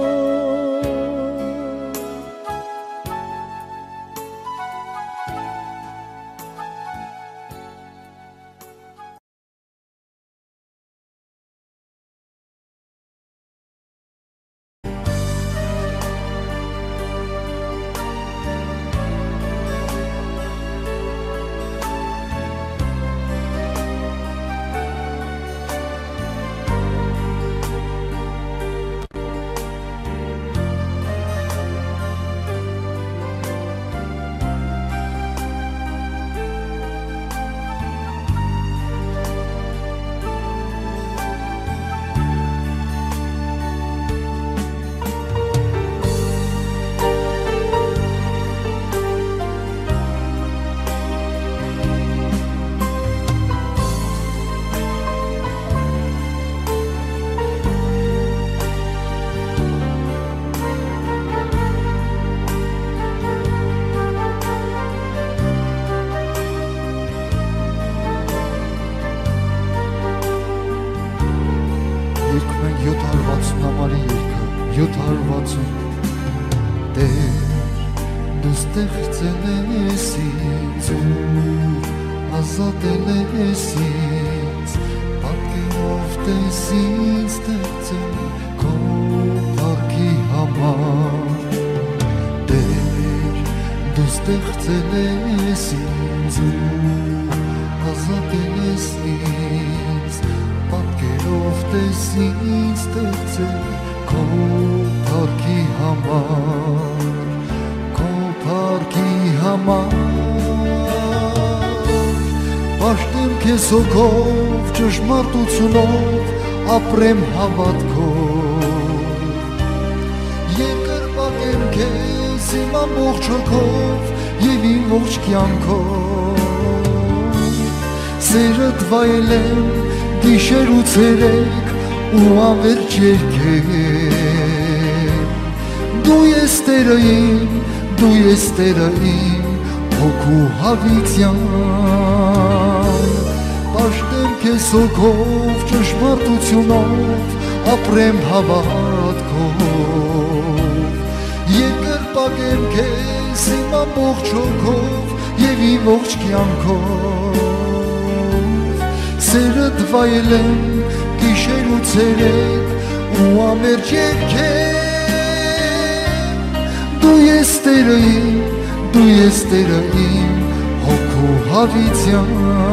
յոթ հարվածում Տեր դու ստեղծել ես ինձ ու ազատել ես ինձ պատկերով տես ինձ ստեղծել քո փառքի համար Տեր դու ստեղծել ես ինձ ու ազատել ես ինձ պատկերով տես ինձ ստեղծել քո փառքի համար քո փառքի համար Պաշտեմ քեզ հոգով ճշմարտությունով ապրեմ հավատքով Երկրպագեմ քեզ իմ ամբողջ հոգով եւ իմ ողջ կյանքով Սերդ վայելեմ գիշեր ու ցերեկ ու անվերջ երգեր Դու ես Տերը իմ, դու ես Տերը իմ, հոգու հավիտյան Պաշտեմ քեզ հոգով, ճշմարտությունով, ապրեմ հավատքով Երկրպագեմ քեզ իմ ամբողջ հոգով եւ իմ ողջ կյանքով Սերդ վայելեմ գիշեր ու ցերեկ ու ամերջ երգեր Դու ես Տերը իմ, դու ես Տերը իմ, հոգու հավիտյան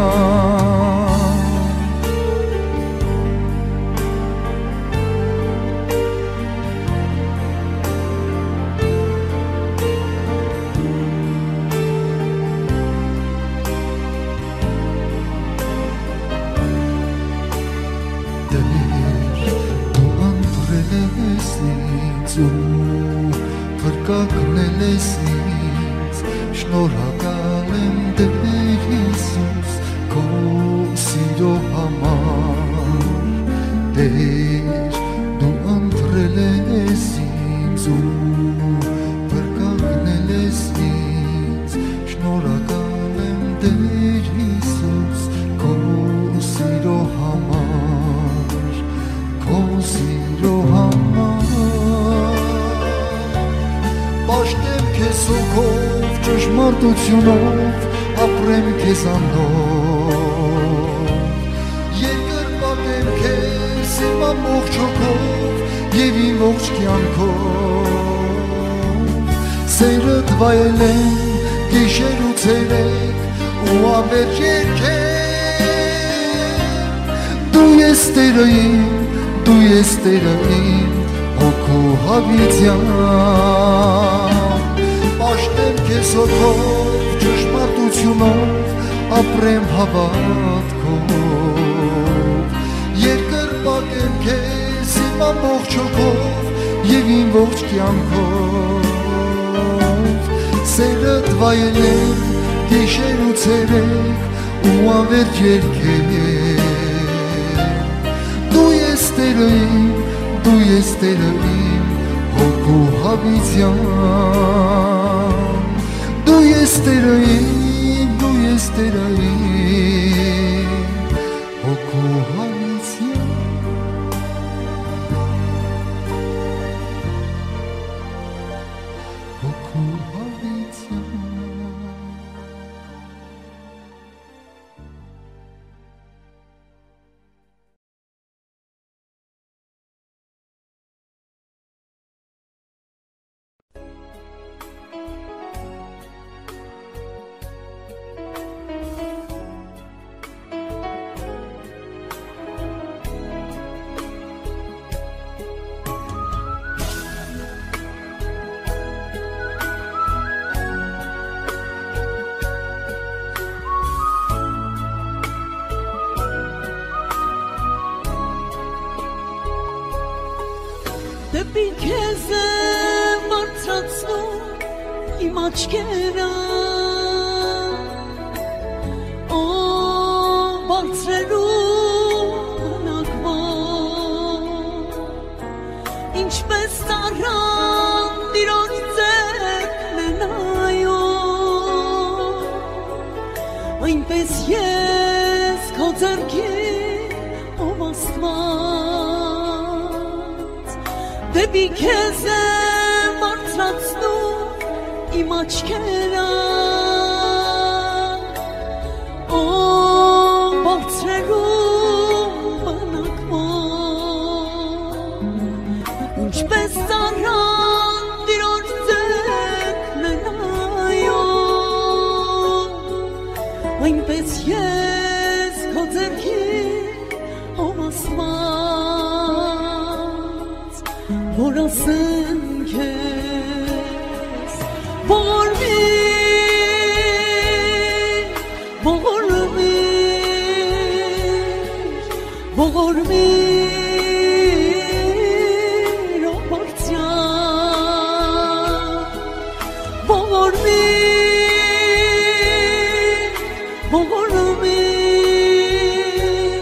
Փրկակնել ես ինձ, շնորհակալ եմ Տեր Հիսուս, քո սիրո համար Տեր, դու ընտրել ես ինձ ու փրկակնել ես ինձ, շնորհակալ եմ Տեր Հիսուս, քո սիրո համար, քո սիրո համար Պաշտեմ քեզ հոգով, ճշմարտությունով, ապրեմ քեզանով Երկրպագեմ քեզ իմ ամբողջ հոգով և իմ ողջ կյանքով սերդ վայելեմ գիշեր ու ցերեկ ու անվերջ երգեմ դու ես Տերը իմ, դու ես Տերը իմ հոգու հավիտյան պաշտեմ քեզ հոգով ճշմարտությունով ապրեմ հավատքով երկրպագեմ քեզ իմ ամբողջ հոգով և իմ ողջ կյանքով սերդ վայելեմ գիշեր ու ցերեկ ու անվերջ երգեմ դու ես Տերը իմ, դու ես Տերը իմ հոգու հավիտյան դու ես Տերը իմ, դու ես Տերը իմ հոգու հավիտյան հոգու հավիտյան Դեպի քեզ եմ բարձրացնում իմ աչքերը Օ բարձրերում բնակվող Ինչպես ծառան տիրոջ ձեռքն է նայում Այնպես ես քո ձեռքին ով Աստված Դեպի քեզ եմ բարձրացնում իմ աչքերը Օ բարձրերում բնակվող Ինչպես ծառան տիրոջ ձեռքն է նայում Այնպես ես քո ձեռքին ով Աստված որ ասեմ քեզ ողորմիր ողորմիր ողորմիր ո բարձրյան ողորմիր ողորմիր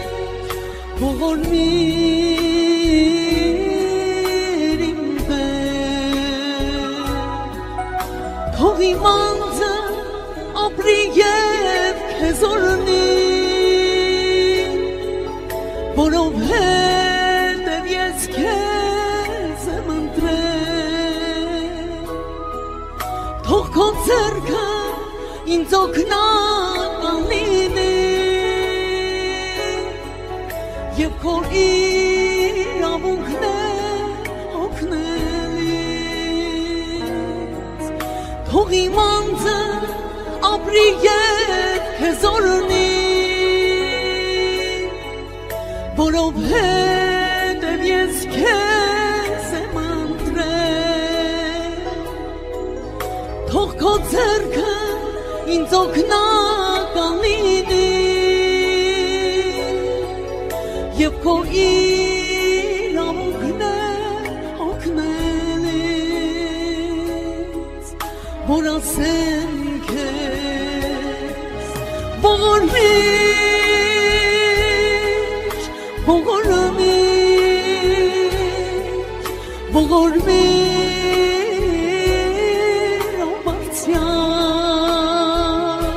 ողորմիր Թող իմ անձը ապրի և քեզ օրհնի որովհետև ես քեզ եմ ընտրել Թող քո ձեռքը ինձ օգնական լինի և քո իրավունքն է օգնելիս Թող իմ անձը ապրի և քեզ օրհնի որովհետև ես քեզ եմ ընտրել Թող քո ձեռքը ինձ օգնական լինի և քո իրավունքն է օգնելիս որ ասեմ քեզ ողորմիր ողորմիր ողորմիր ո բարձրյան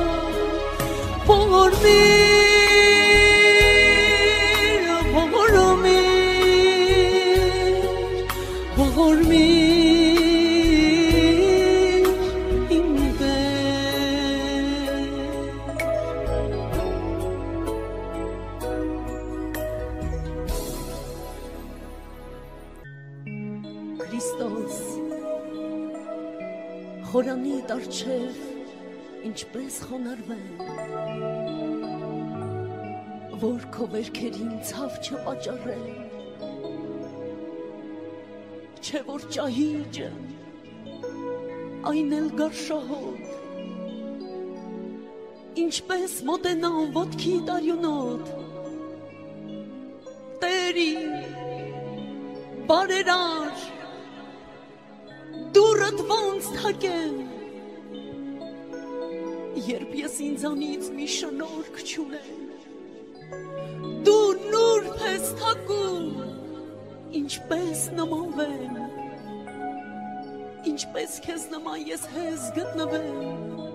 ողորմիր ողորմիր ողորմիր իմ Տեր Քրիստոս խորանի դարչև ինչպես խոնարհվեմ որ քո վերքերին ցավ չպաճառեմ չէ որ ճահիճը այն էլ գարշահոտ ինչպես մոտենամ ոտքի տարյունոտ տերի բարերար դուրդ ոնց թակեմ երբ ես ինձանից մի շնորհք չունեմ դու նուրբ ես թակում ինչպես նմանվեմ ինչպես քեզ նման ես հեզ գտնվեմ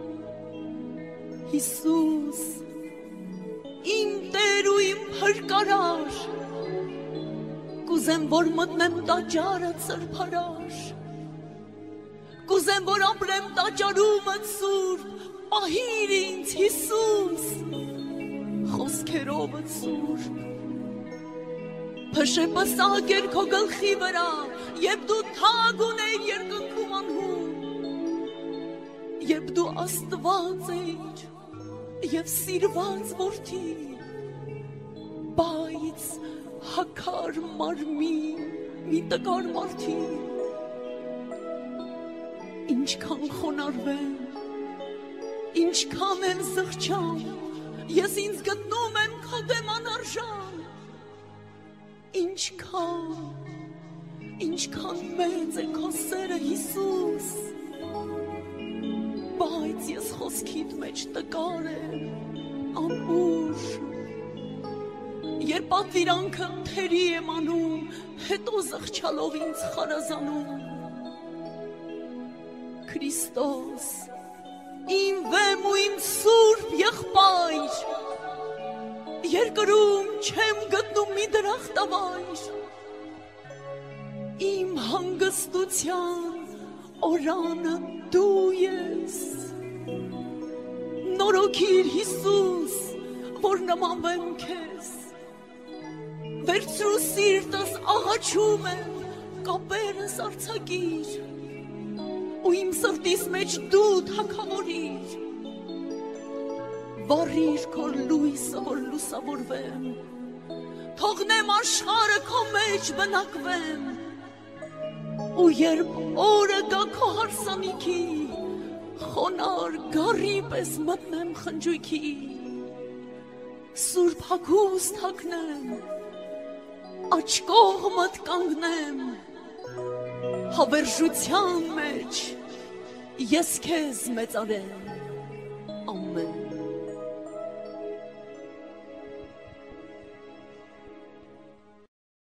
Հիսուս իմ Տեր ու իմ փրկարար Կուզեմ որ մտնեմ տաճարդ սրբարար Կուզեմ որ ապրեմ տաճարումդ սուրբ Պահիր ինձ Հիսուս Խոսքերովդ սուրբ Փշեպս ագեր քո գլխի վրա Երբ դու թագ ունեիր երկնքում անհուն Երբ դու Աստված էիր Եվ սիրված որդի Բայց հակար մարմին մի տկար մարդի Ինչքան խոնարհվեմ Ինչքան եմ զղջամ Ես ինձ գտնում եմ քո դեմ անարժան Ինչքան Ինչքան մեծ է քո սերը Հիսուս Բայց ես խոսքիդ մեջ տկար եմ Անուշ Երբ պատվիրանքը թերի եմ անում Հետո զղջալով ինձ խարազանում Քրիստոս Իմ վեմ ու իմ սուրբ եղբայր Երկրում չեմ գտնում մի դրախտավայր Իմ հանգստության օրանը դու ես Նորոգիր Հիսուս որ նմանվեմ քեզ Վերցրու սիրտս աղաչում եմ կապերս արձակիր ու իմ սրտիս մեջ դու թագավորիր Վառիր քո լույսը որ լուսավորվեմ Թողնեմ աշխարհը քո մեջ բնակվեմ ու երբ օրը գա քո հարսանիքի խոնար գառի պես մտնեմ խնջույքի Սուրբ հագուստ հագնեմ աջ կողմդ կանգնեմ Հավերժության մեջ ես քեզ մեծարեմ Ամեն